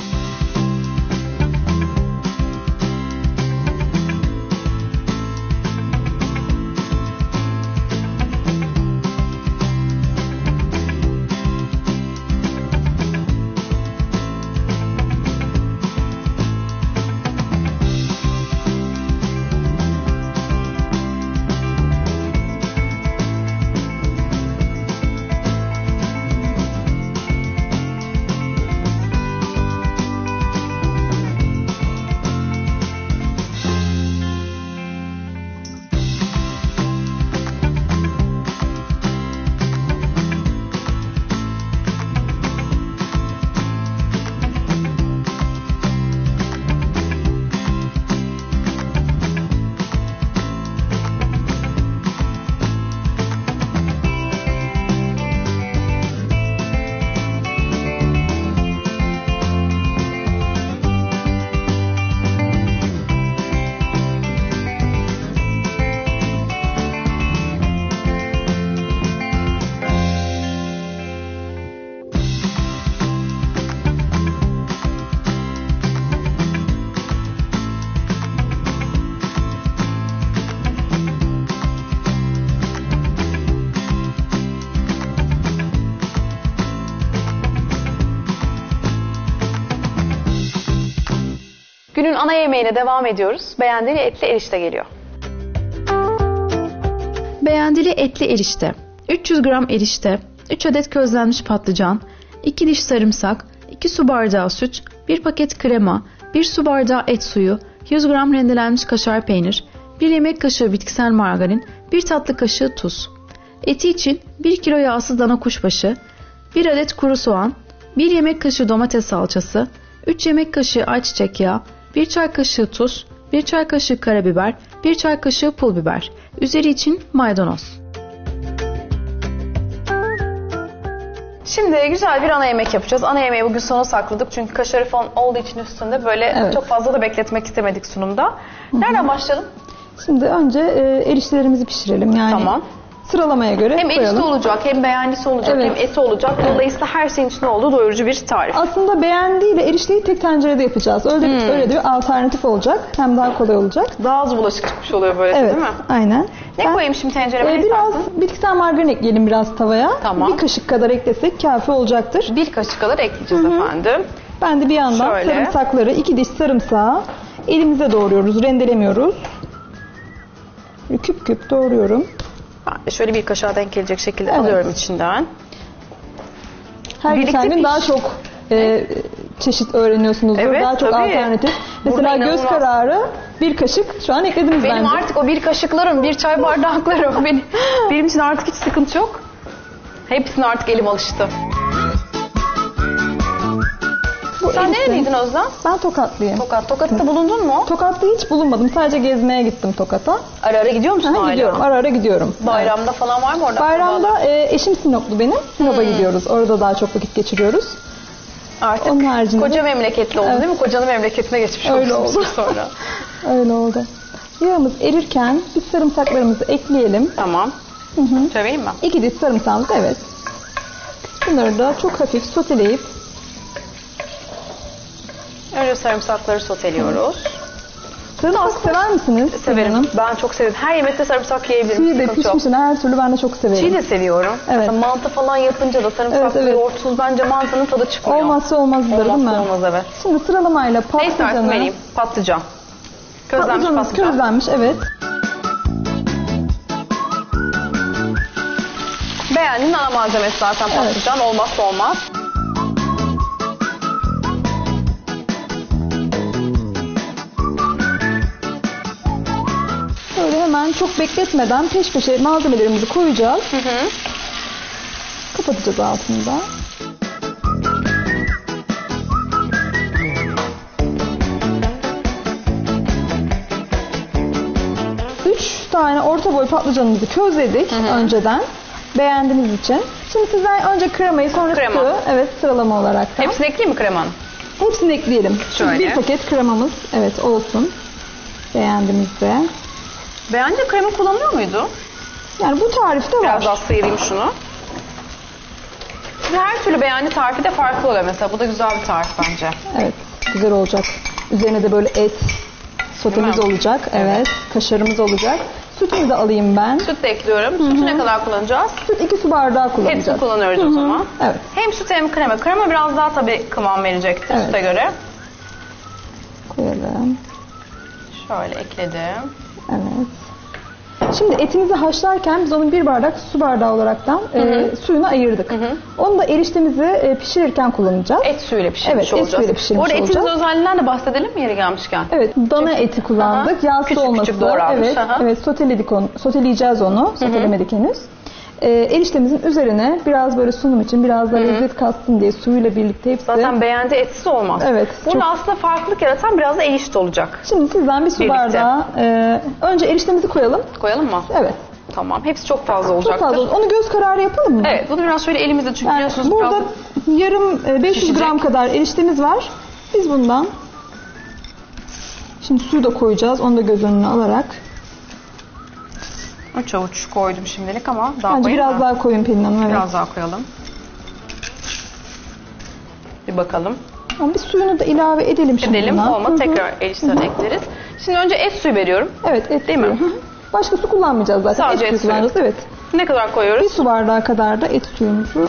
Günün ana yemeğine devam ediyoruz. Beğendiği etli erişte geliyor. Beğendili etli erişte. üç yüz gram erişte, üç adet közlenmiş patlıcan, iki diş sarımsak, iki su bardağı süt, bir paket krema, bir su bardağı et suyu, yüz gram rendelenmiş kaşar peynir, bir yemek kaşığı bitkisel margarin, bir tatlı kaşığı tuz. Eti için bir kilo yağsız dana kuşbaşı, bir adet kuru soğan, bir yemek kaşığı domates salçası, üç yemek kaşığı ayçiçek yağı, bir çay kaşığı tuz, bir çay kaşığı karabiber, bir çay kaşığı pul biber. Üzeri için maydanoz. Şimdi güzel bir ana yemek yapacağız. Ana yemeği bugün sona sakladık. Çünkü kaşarı falan olduğu için üstünde böyle Evet. çok fazla da bekletmek istemedik sunumda. Nereden başlayalım? Şimdi önce e, eriştelerimizi pişirelim. Yani Tamam. Sıralamaya göre Hem koyalım. erişte olacak, hem beğendisi olacak, Evet. hem eti olacak. Dolayısıyla her şeyin içinde olduğu doyurucu bir tarif. Aslında beğendiğiyle erişteyi tek tencerede yapacağız. Öyle, Hmm. öyle de bir alternatif olacak. Hem daha kolay olacak. Daha az bulaşık çıkmış oluyor böylece, Evet, değil mi? aynen. Ne Ben- koyayım şimdi tencereme? Ee, ne biraz istersin? bitkisel margarin ekleyelim biraz tavaya. Tamam. Bir kaşık kadar eklesek kafi olacaktır. Bir kaşık kadar ekleyeceğiz efendim. Ben de bir yandan Şöyle. sarımsakları, iki diş sarımsağı elimize doğruyoruz, rendelemiyoruz. Böyle küp küp doğruyorum. Ben de şöyle bir kaşığa denk gelecek şekilde Evet. alıyorum içinden. Her Birlikte geçen gün piş- daha çok e, çeşit öğreniyorsunuzdur. Evet, daha çok tabii. alternatif. Burada Mesela göz inanılmaz. kararı bir kaşık şu an eklediniz Benim bence. artık o bir kaşıklarım, bir çay bardaklarım. benim, benim için artık hiç sıkıntı yok. Hepsine artık elim alıştı. Bu Sen erişte- nereliydin Özlem? Ben Tokatlıyım. Tokat. Tokat'ta bulundun mu? Tokat'ta hiç bulunmadım. Sadece gezmeye gittim Tokat'a. Ara ara gidiyor musun Ha, hala? gidiyorum. Ara ara gidiyorum. Bayramda falan var mı orada? Bayramda e, eşim Sinoplu benim. Sinop'a gidiyoruz. Orada daha çok vakit geçiriyoruz. Artık Onun haricinde- koca memleketli oldu Evet. değil mi? Kocanın memleketine geçmiş Öyle olursun oldu. sonra. Öyle oldu. Yağımız erirken biz sarımsaklarımızı ekleyelim. Tamam. Hı hı. Söyleyeyim mi? İki diş sarımsağımız, evet. Bunları da çok hafif soteleyip Önce sarımsakları soteliyoruz. sarımsak sever misiniz? Severim. Hanım? Ben çok severim. Her yemekte sarımsak yiyebilirim. Çiğ de Sıkıntı yok. pişmişini her türlü ben de çok severim. Çiğ de seviyorum. Evet. Mesela mantı falan yapınca da sarımsaklı Evet, evet. yoğurtsuz bence mantının tadı çıkmıyor. Olmazsa olmazdır değil mi? Olmazsa olmaz, evet. Şimdi sıralamayla Ne istersin patlıcanı. vereyim? Patlıcan. Közlenmiş Patlıcanımız patlıcan. közlenmiş, evet. Beğendiğin ana malzemesi zaten Evet. patlıcan. Olmazsa olmaz. Böyle hemen çok bekletmeden peş peşe malzemelerimizi koyacağız. Hı hı. Kapatacağız altını da. Üç tane orta boy patlıcanımızı közledik önceden. Beğendiğiniz için. Şimdi sizden önce kremayı, sonra Krema. sütü. Evet, sıralama olarak da. Hepsini ekleyeyim mi kremanın? Hepsini ekleyelim. Şimdi Şöyle. bir paket kremamız, evet, olsun. Beğendiğimizde. Beğendiğin krema kullanıyor muydu? Yani bu tarifte var. Biraz daha sıyırayım şunu. Şimdi her türlü beğendi tarifi de farklı oluyor mesela. Bu da güzel bir tarif bence. Evet, güzel olacak. Üzerine de böyle et sotemiz Değil mi? olacak. Evet, kaşarımız olacak. Sütümü de alayım ben. Süt de ekliyorum. Sütü ne kadar kullanacağız? Süt iki su bardağı kullanacağız. Hepsini kullanıyoruz Hı o hı. zaman. Evet. Hem süt hem krema. Krema biraz daha tabii kıvam verecektir Evet. süte göre. Koyalım. Şöyle ekledim. Evet. Şimdi etimizi haşlarken biz onun bir bardak su bardağı olaraktan e, suyunu ayırdık. Onu da eriştemizi e, pişirirken kullanacağız. Et suyuyla pişirmiş Evet, et olacağız. suyuyla pişirmiş Bu arada etimizin olacağız. özelliğinden de bahsedelim mi yeri gelmişken? Evet, dana eti kullandık. Aha. Yağsız Küçük olması. küçük doğranmış, Evet, aha. evet, soteledik onu. Soteleyeceğiz onu. Sotelemedik henüz. Ee, eriştemizin üzerine biraz böyle sunum için biraz da lezzet katsın diye suyuyla birlikte hepsi. Zaten beğendi etsiz olmaz. Evet, Burada çok- aslında farklılık yaratan biraz da erişte olacak. Şimdi sizden bir su Birlikte. bardağı. e, önce eriştemizi koyalım. Koyalım mı? Evet. Tamam. Hepsi çok fazla Çok olacaktır. fazla oldu. Onu göz kararı yapalım mı? Evet. Bunu biraz şöyle elimizde çünkü Yani biliyorsunuz burada biraz... yarım e, beş yüz şişecek. gram kadar eriştemiz var. Biz bundan şimdi suyu da koyacağız. Onu da göz önüne alarak. Üç avuç koydum şimdilik ama daha Bence koyayım biraz mı? daha koyun Pelin Hanım. Evet. Biraz daha koyalım. Bir bakalım. Tamam, bir suyunu da ilave edelim şimdi. Edelim. buna. Hı Olmadı hı. tekrar erişten ekleriz. Şimdi önce et suyu veriyorum. Evet, et Değil mi? suyu. Hı hı. Başka su kullanmayacağız zaten. Sadece et et suyu suyu. kullanacağız. Evet. Ne kadar Bir koyuyoruz? su bardağı kadar da et suyumuzu.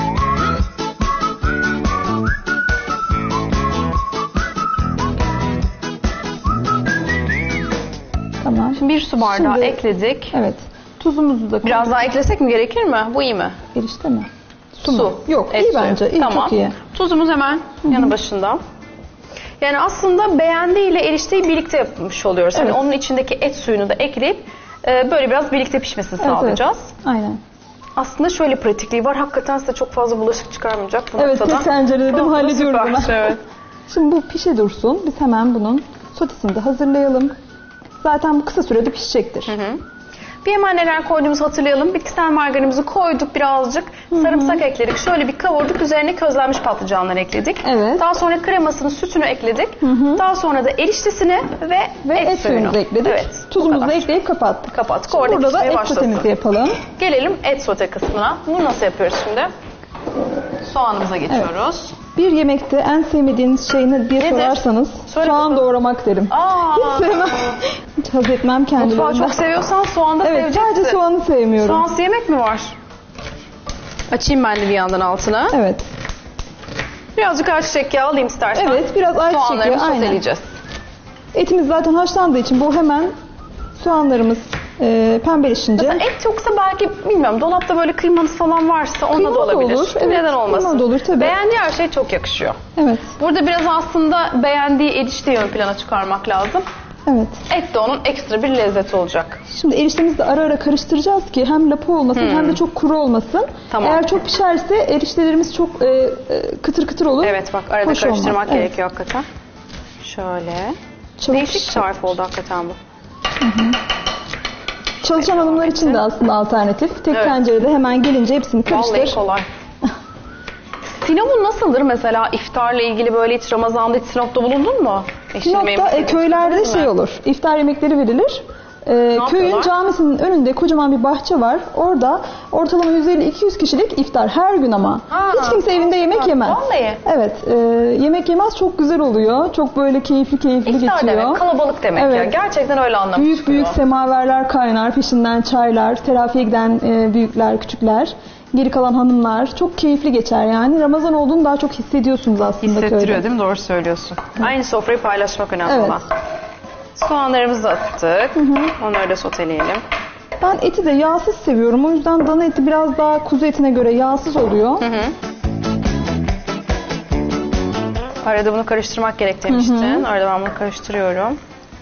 Tamam. Şimdi bir su bardağı Şimdi- ekledik. Evet. Tuzumuzu da Biraz daha eklesek mi, gerekir mi? Bu iyi mi? erişte mi? Su, Su. mu? Yok, Et iyi suyu. bence. İyi, Tamam. çok iyi. Tuzumuz hemen yanı başında. Yani aslında beğendiğiyle erişteyi birlikte yapmış oluyoruz. Hani Evet. onun içindeki et suyunu da ekleyip e, böyle biraz birlikte pişmesini Evet, sağlayacağız. evet. Aynen. Aslında şöyle pratikliği var. Hakikaten size çok fazla bulaşık çıkarmayacak bu Evet, noktada. tek tencerede de Bu hallediyoruz süper, hemen. Evet. Şimdi bu pişe dursun. Biz hemen bunun sotesini de hazırlayalım. Zaten bu kısa sürede pişecektir. Hı hı. Bir hemen neler koyduğumuzu hatırlayalım. Bitkisel margarinimizi koyduk birazcık. Hı-hı. Sarımsak ekledik. Şöyle bir kavurduk. Üzerine közlenmiş patlıcanlar ekledik. Evet. Daha sonra kremasını, sütünü ekledik. Hı-hı. Daha sonra da eriştesini ve, ve et, et suyunu ekledik. Evet, tuzumuzu da ekleyip kapattık. Kapattık. Şimdi burada da et sotemizi yapalım. Gelelim et sote kısmına. Bunu nasıl yapıyoruz şimdi? Soğanımıza geçiyoruz. Evet. Bir yemekte en sevmediğiniz şey ne diye Nedir? sorarsanız Söyle soğan bakalım. doğramak derim. Aa. Hiç sevmem. Hiç haz etmem kendilerinden. Mutfağı çok seviyorsan soğan da evet, seveceksin. sadece soğanı sevmiyorum. Soğansız yemek mi var? Açayım ben de bir yandan altına. Evet. Birazcık ayçiçek yağı alayım istersen. Evet, biraz ayçiçek yağı. Soğanlarımızı Aynen. soteleyeceğiz. Etimiz zaten haşlandığı için bu hemen soğanlarımız e, pembeleşince. Mesela et yoksa belki bilmiyorum dolapta böyle kıymanız falan varsa onunla Kıyma da olabilir. olur, evet, Neden olmasın? kıyma da olur tabii. Beğendiği her şey çok yakışıyor. Evet. Burada biraz aslında beğendiği erişteyi ön plana çıkarmak lazım. Evet. Et de onun ekstra bir lezzeti olacak. Şimdi eriştemizi de ara ara karıştıracağız ki hem lapa olmasın hmm. hem de çok kuru olmasın. Tamam. Eğer çok pişerse eriştelerimiz çok e, e, kıtır kıtır olur. Evet bak arada hoş karıştırmak olmaz. gerekiyor Evet. hakikaten. Şöyle. Çabuk Değişik pişecek. tarif oldu hakikaten bu. Hı hı. Çalışan hanımlar için de aslında alternatif. Tek evet. tencerede hemen gelince hepsini karıştır. Vallahi kolay. Sinop'un nasıldır mesela iftarla ilgili böyle hiç Ramazan'da hiç Sinop'ta bulundun mu? Sinop'ta e, köylerde şey olur. İftar yemekleri verilir. E, köyün camisinin önünde kocaman bir bahçe var. Orada ortalama yüz elli iki yüz kişilik iftar her gün ama. Ha, hiç kimse evinde yemek ha, yemez. Vallahi. Evet. E, yemek yemez, çok güzel oluyor. Çok böyle keyifli keyifli İftar geçiyor. demek, kalabalık demek evet. ya. Gerçekten öyle anlamış. Büyük büyük semaverler kaynar, peşinden çaylar, terafiye giden e, büyükler, küçükler. Geri kalan hanımlar. Çok keyifli geçer yani. Ramazan olduğunu daha çok hissediyorsunuz aslında. Hissettiriyor köyde. değil mi? Doğru söylüyorsun. Hı. Aynı sofrayı paylaşmak önemli evet. olan. Soğanlarımızı attık. Hı hı. Onları da soteleyelim. Ben eti de yağsız seviyorum. O yüzden dana eti biraz daha kuzu etine göre yağsız oluyor. Hı hı. Arada bunu karıştırmak gerek demiştin. Hı hı. Arada ben bunu karıştırıyorum.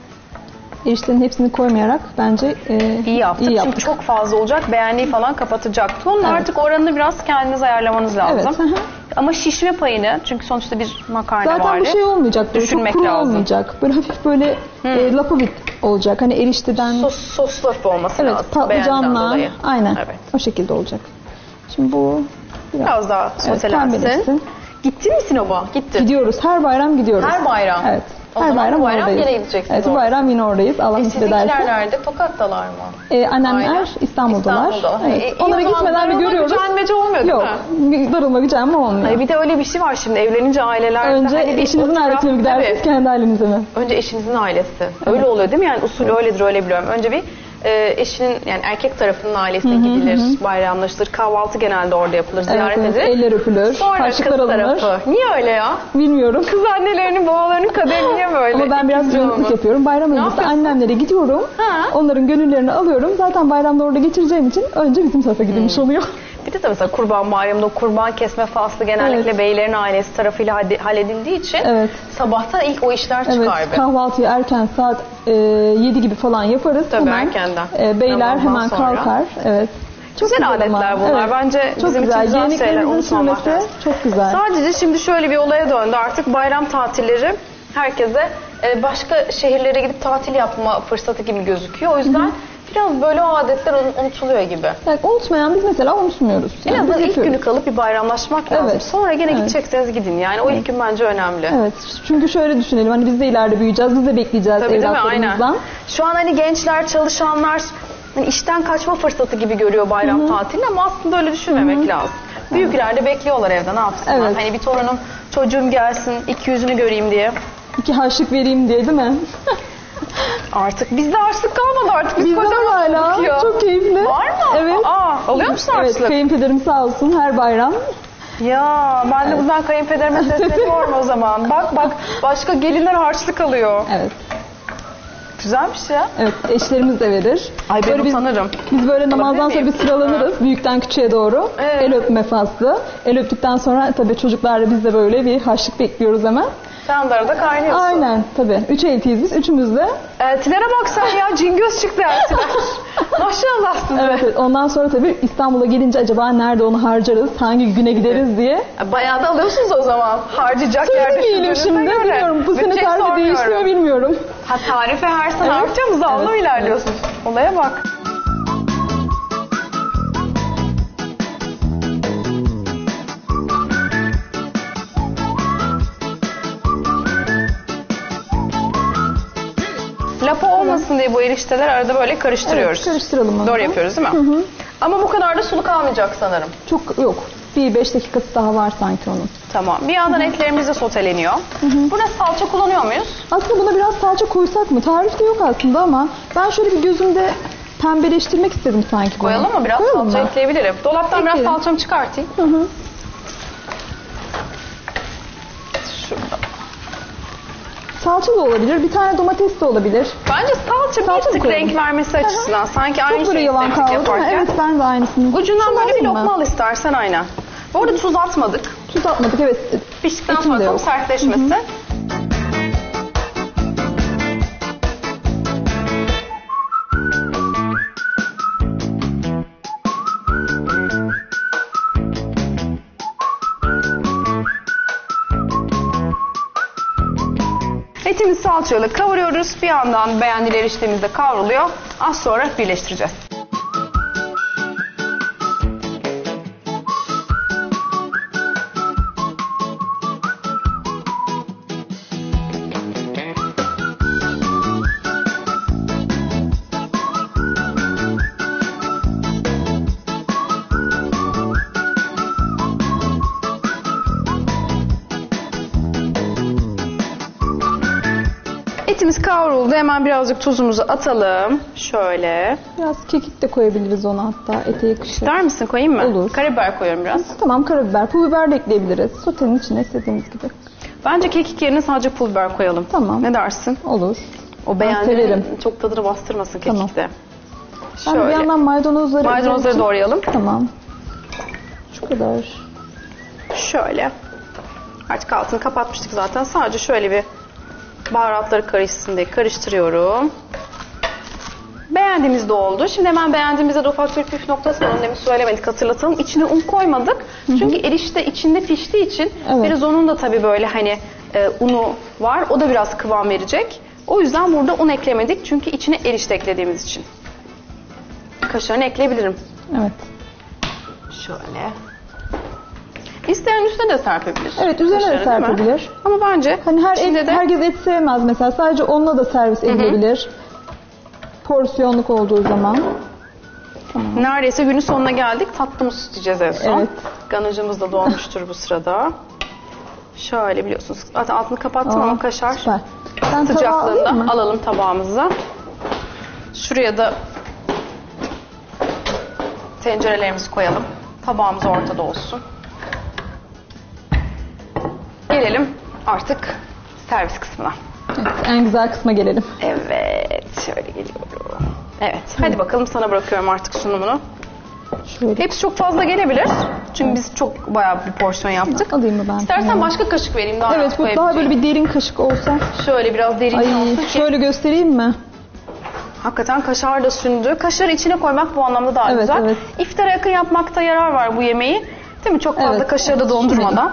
Eriştenin hepsini koymayarak bence e, iyi yaptık. iyi Çünkü çok fazla olacak. Beğendiği falan kapatacaktı. Onun evet. artık oranını biraz kendiniz ayarlamanız lazım. Evet. Ama şişme payını, çünkü sonuçta bir makarna var. Zaten bir şey olmayacak. Böyle düşünmek çok kuru lazım. olmayacak. Böyle hafif böyle e, lapa bit olacak. Hani erişteden. Sos, soslu hafif olması evet, lazım. Evet, patlıcanla. Aynen. Evet. O şekilde olacak. Şimdi bu biraz, biraz daha sotelensin. Evet, gittin mi Sinop'a? Gittin. Gidiyoruz. Her bayram gidiyoruz. Her bayram. Evet. O Her bayram, bayram oradayız. yine gideceksiniz. Evet, bu bayram yine oradayız. Allah e, nasip ederse. Sizinkiler nerede? Tokat'talar mı? Ee, annemler İstanbul'dalar. İstanbul'da. Evet. E, onlara gitmeden bir görüyoruz. Gücenmece olmuyor Yok, değil mi? Darılma gücenme olmuyor. Ay, bir de öyle bir şey var şimdi evlenince ailelerde. Önce hani eşinizin ailesine mi gidersiniz, kendi ailenize mi? Önce eşinizin ailesi. Öyle evet. oluyor değil mi? Yani usul öyledir, öyle biliyorum. Önce bir e, eşinin yani erkek tarafının ailesine hı hı, gidilir, hı. bayramlaşılır. Kahvaltı genelde orada yapılır, ziyaret evet, edilir. Eller öpülür, sonra kız tarafı. Niye öyle ya? Bilmiyorum. Kız annelerinin, babalarının kaderi niye böyle? Ama ben biraz gönüllülük yapıyorum. Bayram öncesi annemlere gidiyorum. Ha? Onların gönüllerini alıyorum. Zaten bayramda orada geçireceğim için önce bizim tarafa gidilmiş hmm. oluyor. Bir de mesela kurban bayramında kurban kesme faslı genellikle evet. beylerin ailesi tarafıyla halledildiği için evet. sabahtan ilk o işler çıkar. Evet, kahvaltıyı erken saat e, yedi gibi falan yaparız. Tabii hemen, erkenden. E, beyler Ondan hemen sonra. kalkar. Evet. Çok güzel, güzel adetler ama. bunlar. Evet. Bence çok bizim güzel. için güzel şeyler unutmamak lazım. Çok güzel. Sadece şimdi şöyle bir olaya döndü. Artık bayram tatilleri herkese başka şehirlere gidip tatil yapma fırsatı gibi gözüküyor. O yüzden Hı-hı. biraz böyle o adetler unutuluyor gibi. Yani unutmayan biz mesela unutmuyoruz. Yani en azından ilk günü kalıp bir bayramlaşmak lazım. Evet. Sonra gene evet. gidecekseniz gidin. Yani o ilk gün bence önemli. Evet. Çünkü şöyle düşünelim. Hani biz de ileride büyüyeceğiz. Biz de bekleyeceğiz Tabii, evlatlarımızdan. Şu an hani gençler, çalışanlar hani işten kaçma fırsatı gibi görüyor bayram Hı-hı. tatilini ama aslında öyle düşünmemek Hı-hı. lazım. Büyükler de bekliyorlar evde, ne yapsınlar? Evet. Hani bir torunum, çocuğum gelsin, iki yüzünü göreyim diye. İki harçlık vereyim diye değil mi? Artık bizde harçlık kalmadı artık. Biz bizde hala. Ya. Çok keyifli. Var mı? Evet. Aa, alıyor musun harçlık? Evet, kayınpederim sağ olsun her bayram. Ya ben de evet. buradan kayınpederime sesleniyorum o zaman. Bak bak başka gelinler harçlık alıyor. Evet. Güzelmiş ya. Evet, eşlerimiz de verir. Ay ben utanırım. Biz, biz böyle namazdan sonra bir sıralanırız. Ha. Büyükten küçüğe doğru. Evet. El öpme faslı. El öptükten sonra tabii çocuklarla biz de böyle bir harçlık bekliyoruz hemen. Sen de arada kaynıyorsun. Aynen tabii. Üç eltiyiz biz. Üçümüz de. Eltilere bak sen ya. Cingöz çıktı eltiler. Maşallah size. Evet, evet. Ondan sonra tabii İstanbul'a gelince acaba nerede onu harcarız? Hangi güne gideriz diye. Bayağı da alıyorsunuz o zaman. Harcayacak yerde. Söylemeyelim şimdi. Göre. Bilmiyorum. Bu sene tarifi değişmiyor bilmiyorum. Ha tarife her sene evet. artıyor mu? Zallı evet. mı ilerliyorsunuz? Evet. Olaya bak. Kaçmasın diye bu erişteler arada böyle karıştırıyoruz. Evet, karıştıralım onu. Doğru yapıyoruz değil mi? Hı hı. Ama bu kadar da sulu kalmayacak sanırım. Çok yok. Bir beş dakikası daha var sanki onun. Tamam. Bir yandan etlerimiz de soteleniyor. Hı hı. Burada salça kullanıyor muyuz? Aslında buna biraz salça koysak mı? Tarifte yok aslında ama ben şöyle bir gözümde pembeleştirmek istedim sanki bunu. Koyalım mı? Biraz Koyalım salça mı? ekleyebilirim. Dolaptan biraz Ekleyelim. salçamı çıkartayım. Hı hı. Şurada. Salça da olabilir. Bir tane domates de olabilir. Bence salça, Salça bir tık koyalım. renk vermesi açısından. Sanki aynı Çok böyle şeyi yavan estetik kaldı değil mi? yaparken. Evet, ben de aynısını. Ucundan Şunu böyle bir alayım mı? lokma al istersen aynen. Bu arada tuz atmadık. Tuz atmadık, evet. Piştikten Etim sonra de tam yok. sertleşmesi. Etimizi salçayla kavuruyoruz. Bir yandan beğendiği eriştemiz de kavruluyor. Az sonra birleştireceğiz. Etimiz kavruldu. Hemen birazcık tuzumuzu atalım. Şöyle. Biraz kekik de koyabiliriz ona hatta. Ete yakışır. İster misin? Koyayım mı? Olur. Karabiber koyuyorum biraz. Tamam, karabiber, pul biber de ekleyebiliriz. Sotenin içine istediğimiz gibi. Bence kekik yerine sadece pul biber koyalım. Tamam. Ne dersin? Olur. O Ben severim. beğendiğin çok tadını bastırmasın Tamam. kekikte. Ben bir yandan maydanozları... Maydanozları doğrayalım. Tamam. Şu kadar. Şöyle. Artık altını kapatmıştık zaten. Sadece şöyle bir baharatları karışsın diye karıştırıyorum. Beğendiğimiz de oldu. Şimdi hemen beğendiğimizde de ufak bir püf noktası var. Onu demin söylemedik, hatırlatalım. İçine un koymadık. Hı hı. Çünkü erişte içinde piştiği için evet. biraz onun da tabii böyle hani e, unu var. O da biraz kıvam verecek. O yüzden burada un eklemedik. Çünkü içine erişte eklediğimiz için. Kaşarını ekleyebilirim. Evet. Şöyle. İsteyen üstüne de serpebilir. Evet, üzerine de Kaşarı, serpebilir. Ama bence hani her et, de... herkes et sevmez mesela. Sadece onunla da servis edilebilir. Porsiyonluk olduğu zaman. Tamam. Neredeyse günün sonuna geldik. Tatlımızı isteyeceğiz en son. Evet. Ganajımız da dolmuştur bu sırada. Şöyle biliyorsunuz. Zaten altını kapattım Aa, ama kaşar süper. Ben sıcaklığında alalım tabağımıza. Şuraya da tencerelerimizi koyalım. Tabağımız ortada olsun. Gelelim artık servis kısmına. Evet, en güzel kısma gelelim. Evet, şöyle geliyorum. Evet, hadi bakalım sana bırakıyorum artık sunumunu. Şöyle. Hepsi çok fazla gelebilir. Çünkü evet. biz çok bayağı bir porsiyon yaptık. Alayım mı ben? İstersen tamam. başka kaşık vereyim daha evet, bu daha böyle bir derin kaşık olsa. Şöyle biraz derin Ay, olsun ki. Şöyle göstereyim mi? Hakikaten kaşar da sündü. Kaşarı içine koymak bu anlamda daha evet, güzel. Evet. İftara yakın yapmakta yarar var bu yemeği. Değil mi? Çok fazla evet, kaşarı da evet, dondurmadan.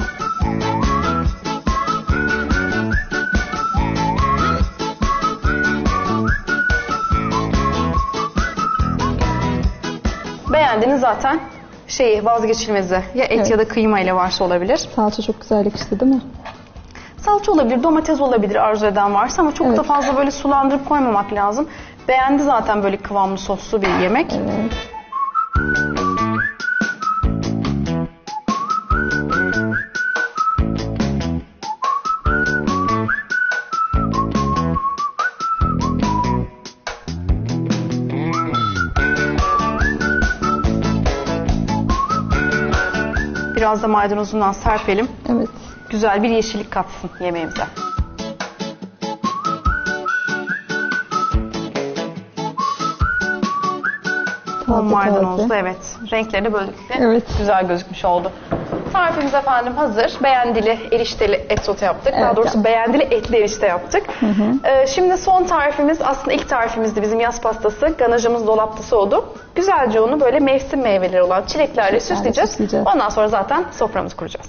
Beğendiğiniz zaten şeyi vazgeçilmezi. Ya et evet. ya da kıyma ile varsa olabilir. Salça çok güzel yakıştı değil mi? Salça olabilir, domates olabilir arzu eden varsa ama çok evet. da fazla böyle sulandırıp koymamak lazım. Beğendi zaten böyle kıvamlı soslu bir yemek. Evet. Biraz da maydanozundan serpelim. Evet. Güzel bir yeşillik katsın yemeğimize. Bol maydanozlu, evet. Renkleri de böylelikle evet. güzel gözükmüş oldu. Tarifimiz efendim hazır. Beğendili erişteli et sote yaptık. Evet, Daha doğrusu yani. beğendili etli erişte yaptık. Hı hı. Ee, şimdi son tarifimiz aslında ilk tarifimizdi bizim yaz pastası. Ganajımız dolapta soğudu. Güzelce onu böyle mevsim meyveleri olan çileklerle süsleyeceğiz. süsleyeceğiz. Ondan sonra zaten soframızı kuracağız.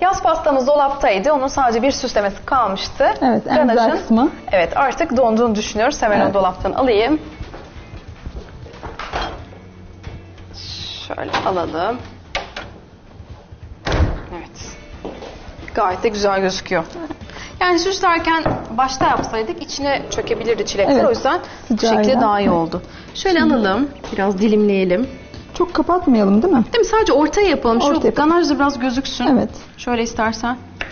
Yaz pastamız dolaptaydı. Onun sadece bir süslemesi kalmıştı. Evet, en güzel Ganajın, kısmı. evet, artık donduğunu düşünüyoruz. Hemen Evet. o dolaptan alayım. Şöyle alalım. Evet. Gayet de güzel gözüküyor. Yani süslerken başta yapsaydık içine çökebilirdi çilekler. Evet. O yüzden bu Sıcağıyla. şekilde daha iyi oldu. Şöyle alalım. Biraz dilimleyelim. Çok kapatmayalım değil mi? Değil mi? Sadece ortaya yapalım. Şu Ortaya yapalım. ganaj da biraz gözüksün. Evet. Şöyle istersen.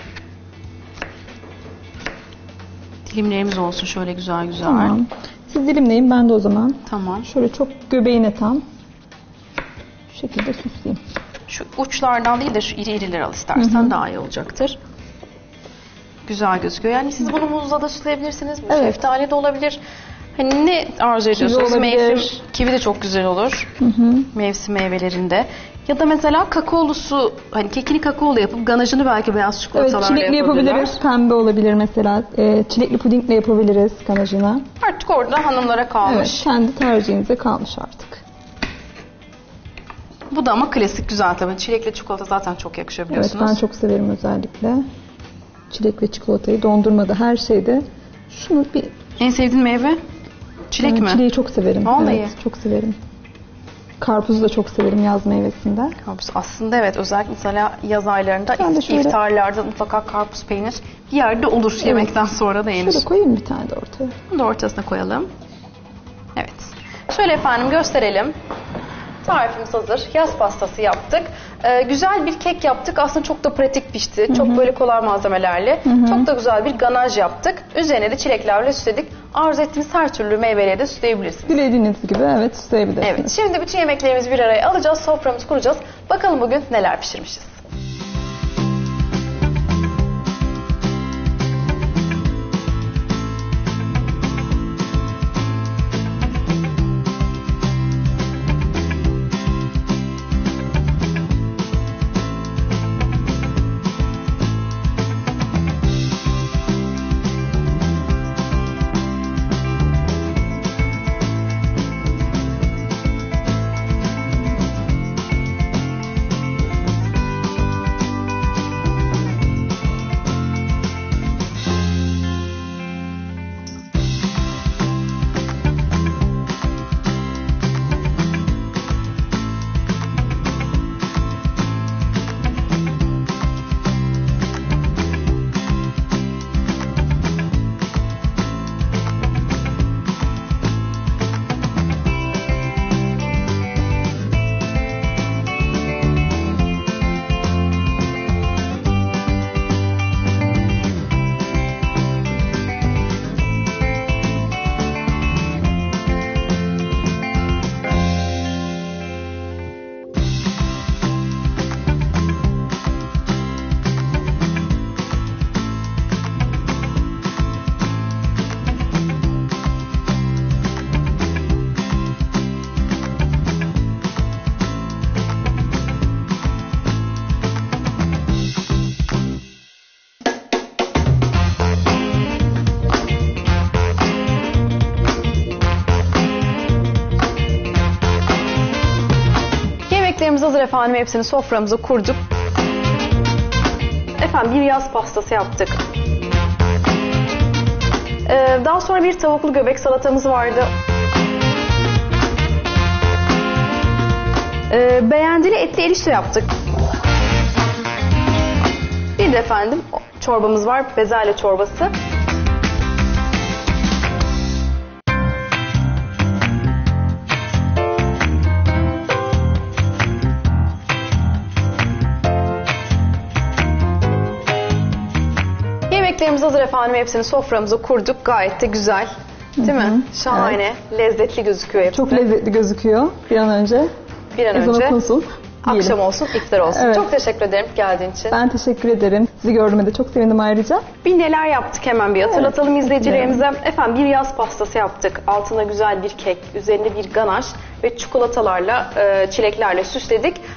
Dilimlerimiz olsun şöyle güzel güzel. Tamam. Siz dilimleyin, ben de o zaman Tamam. şöyle çok göbeğine tam şu şekilde süsleyeyim. Şu uçlardan değil de şu iri irileri al istersen, hı hı, daha iyi olacaktır. Güzel gözüküyor. Yani siz bunu muzla da süsleyebilirsiniz. Evet. Şeftali de olabilir. Hani ne arzu ediyorsanız, olabilir. mevsim, kivi de çok güzel olur. Hı hı. Mevsim meyvelerinde. Ya da mesela kakaolusu, hani kekini kakaolu yapıp ganajını belki beyaz Evet, çikolatalarla çilekli yapabilirler. yapabiliriz. Pembe olabilir mesela. Ee, çilekli pudingle yapabiliriz ganajına. Artık orada hanımlara kalmış. Evet, kendi tercihinize kalmış artık. Bu da ama klasik güzel tabii. Çilekli çikolata zaten çok yakışıyor Evet, biliyorsunuz. ben çok severim özellikle. Çilek ve çikolatayı dondurmada, her şeyde. Şunu bir... En sevdiğin meyve? Çilek Ben mi? Çileği çok severim. Vallahi. Evet, çok severim. Karpuzu da çok severim yaz meyvesinde. Karpuz aslında evet, özellikle mesela yaz aylarında Ben de şöyle- iftarlarda mutlaka karpuz peynir bir yerde olur, Evet. yemekten sonra da yenir. Şöyle koyayım bir tane de ortaya. Bunu da ortasına koyalım. Evet. Şöyle efendim gösterelim. Tarifimiz hazır. Yaz pastası yaptık. Ee, güzel bir kek yaptık. Aslında çok da pratik pişti. Çok böyle kolay malzemelerle. Çok da güzel bir ganaj yaptık. Üzerine de çileklerle süsledik. Arzu ettiğiniz her türlü meyveyle de süsleyebilirsiniz. Dilediğiniz gibi evet süsleyebilirsiniz. Evet. Şimdi bütün yemeklerimizi bir araya alacağız. Soframızı kuracağız. Bakalım bugün neler pişirmişiz. Yemeklerimiz hazır efendim. Hepsini soframıza kurduk. Efendim bir yaz pastası yaptık. Ee, daha sonra bir tavuklu göbek salatamız vardı. Ee, beğendili etli erişte yaptık. Bir de efendim çorbamız var. Bezelye çorbası. Yemeklerimiz hazır efendim. Hepsini soframıza kurduk. Gayet de güzel. Değil mi? Şahane. Lezzetli gözüküyor hepsi. Çok lezzetli gözüküyor bir an önce. Bir an Ezan önce okunsun. akşam yiyelim. olsun, iftar olsun. Evet. Çok teşekkür ederim geldiğin için. Ben teşekkür ederim. Sizi gördüğüme de çok sevindim ayrıca. Bir neler yaptık hemen bir hatırlatalım izleyicilerimize. Efendim bir yaz pastası yaptık. Altına güzel bir kek, üzerine bir ganaj ve çikolatalarla, e, çileklerle süsledik.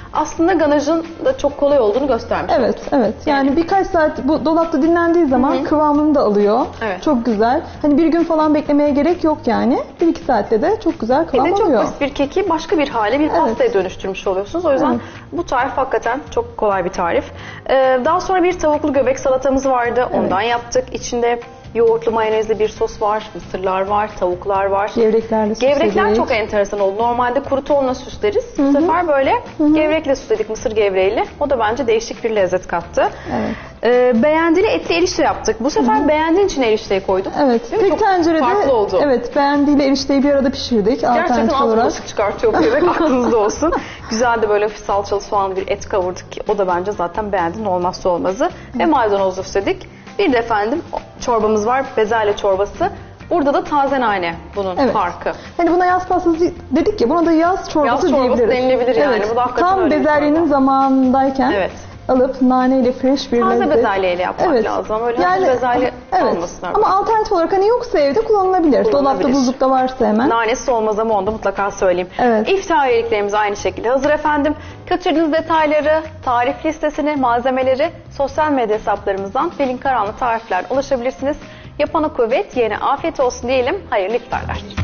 aslında ganajın da çok kolay olduğunu göstermiş. Evet, evet. Yani birkaç saat bu dolapta dinlendiği zaman Hı-hı. kıvamını da alıyor. Evet. Çok güzel. Hani bir gün falan beklemeye gerek yok yani. Bir iki saatte de çok güzel kıvam alıyor. Bir de çok basit bir keki başka bir hale, bir pastaya evet. dönüştürmüş oluyorsunuz. O yüzden evet. bu tarif hakikaten çok kolay bir tarif. Ee, daha sonra bir tavuklu göbek salatamız vardı. Evet. Ondan yaptık. İçinde yoğurtlu mayonezli bir sos var, mısırlar var, tavuklar var. Gevreklerle süsledik. Gevrekler çok enteresan oldu. Normalde kuru tohumla süsleriz. Hı-hı. Bu sefer böyle Hı-hı. gevrekle süsledik, mısır gevreğiyle. O da bence değişik bir lezzet kattı. Evet. Ee, beğendili etli erişte yaptık. Bu sefer Hı-hı. beğendiğin için erişteyi koyduk. Evet. Tek tencerede farklı oldu. Evet, beğendiğiyle erişteyi bir arada pişirdik. Gerçekten altı bulaşık çıkartıyor bu yemek. Aklınızda olsun. Güzel de böyle salçalı soğanlı bir et kavurduk ki o da bence zaten beğendiğin olmazsa olmazı. Hı-hı. Ve maydanozlu süsledik. Bir de efendim çorbamız var, bezelye çorbası. Burada da taze nane bunun evet. farkı. Hani buna yaz pastası dedik ya, buna da yaz çorbası, yaz çorbası diyebiliriz. denilebilir yani. Evet. Bu da hakikaten tam bezelyenin zamanındayken evet. alıp naneyle fresh bir taze lezzet. Taze bezelyeyle yapmak evet. lazım. Öyle yani, bezelye evet. olmasın. Ama alternatif olarak hani yoksa evde kullanılabilir. Dolapta, buzlukta varsa hemen. Nanesi olmaz ama onu da mutlaka söyleyeyim. Evet. İftar yediklerimiz aynı şekilde hazır efendim. Kaçırdığınız detayları, tarif listesini, malzemeleri sosyal medya hesaplarımızdan Pelin Karanlı Tarifler ulaşabilirsiniz. Yapana kuvvet, yiyene afiyet olsun diyelim. Hayırlı iftarlar.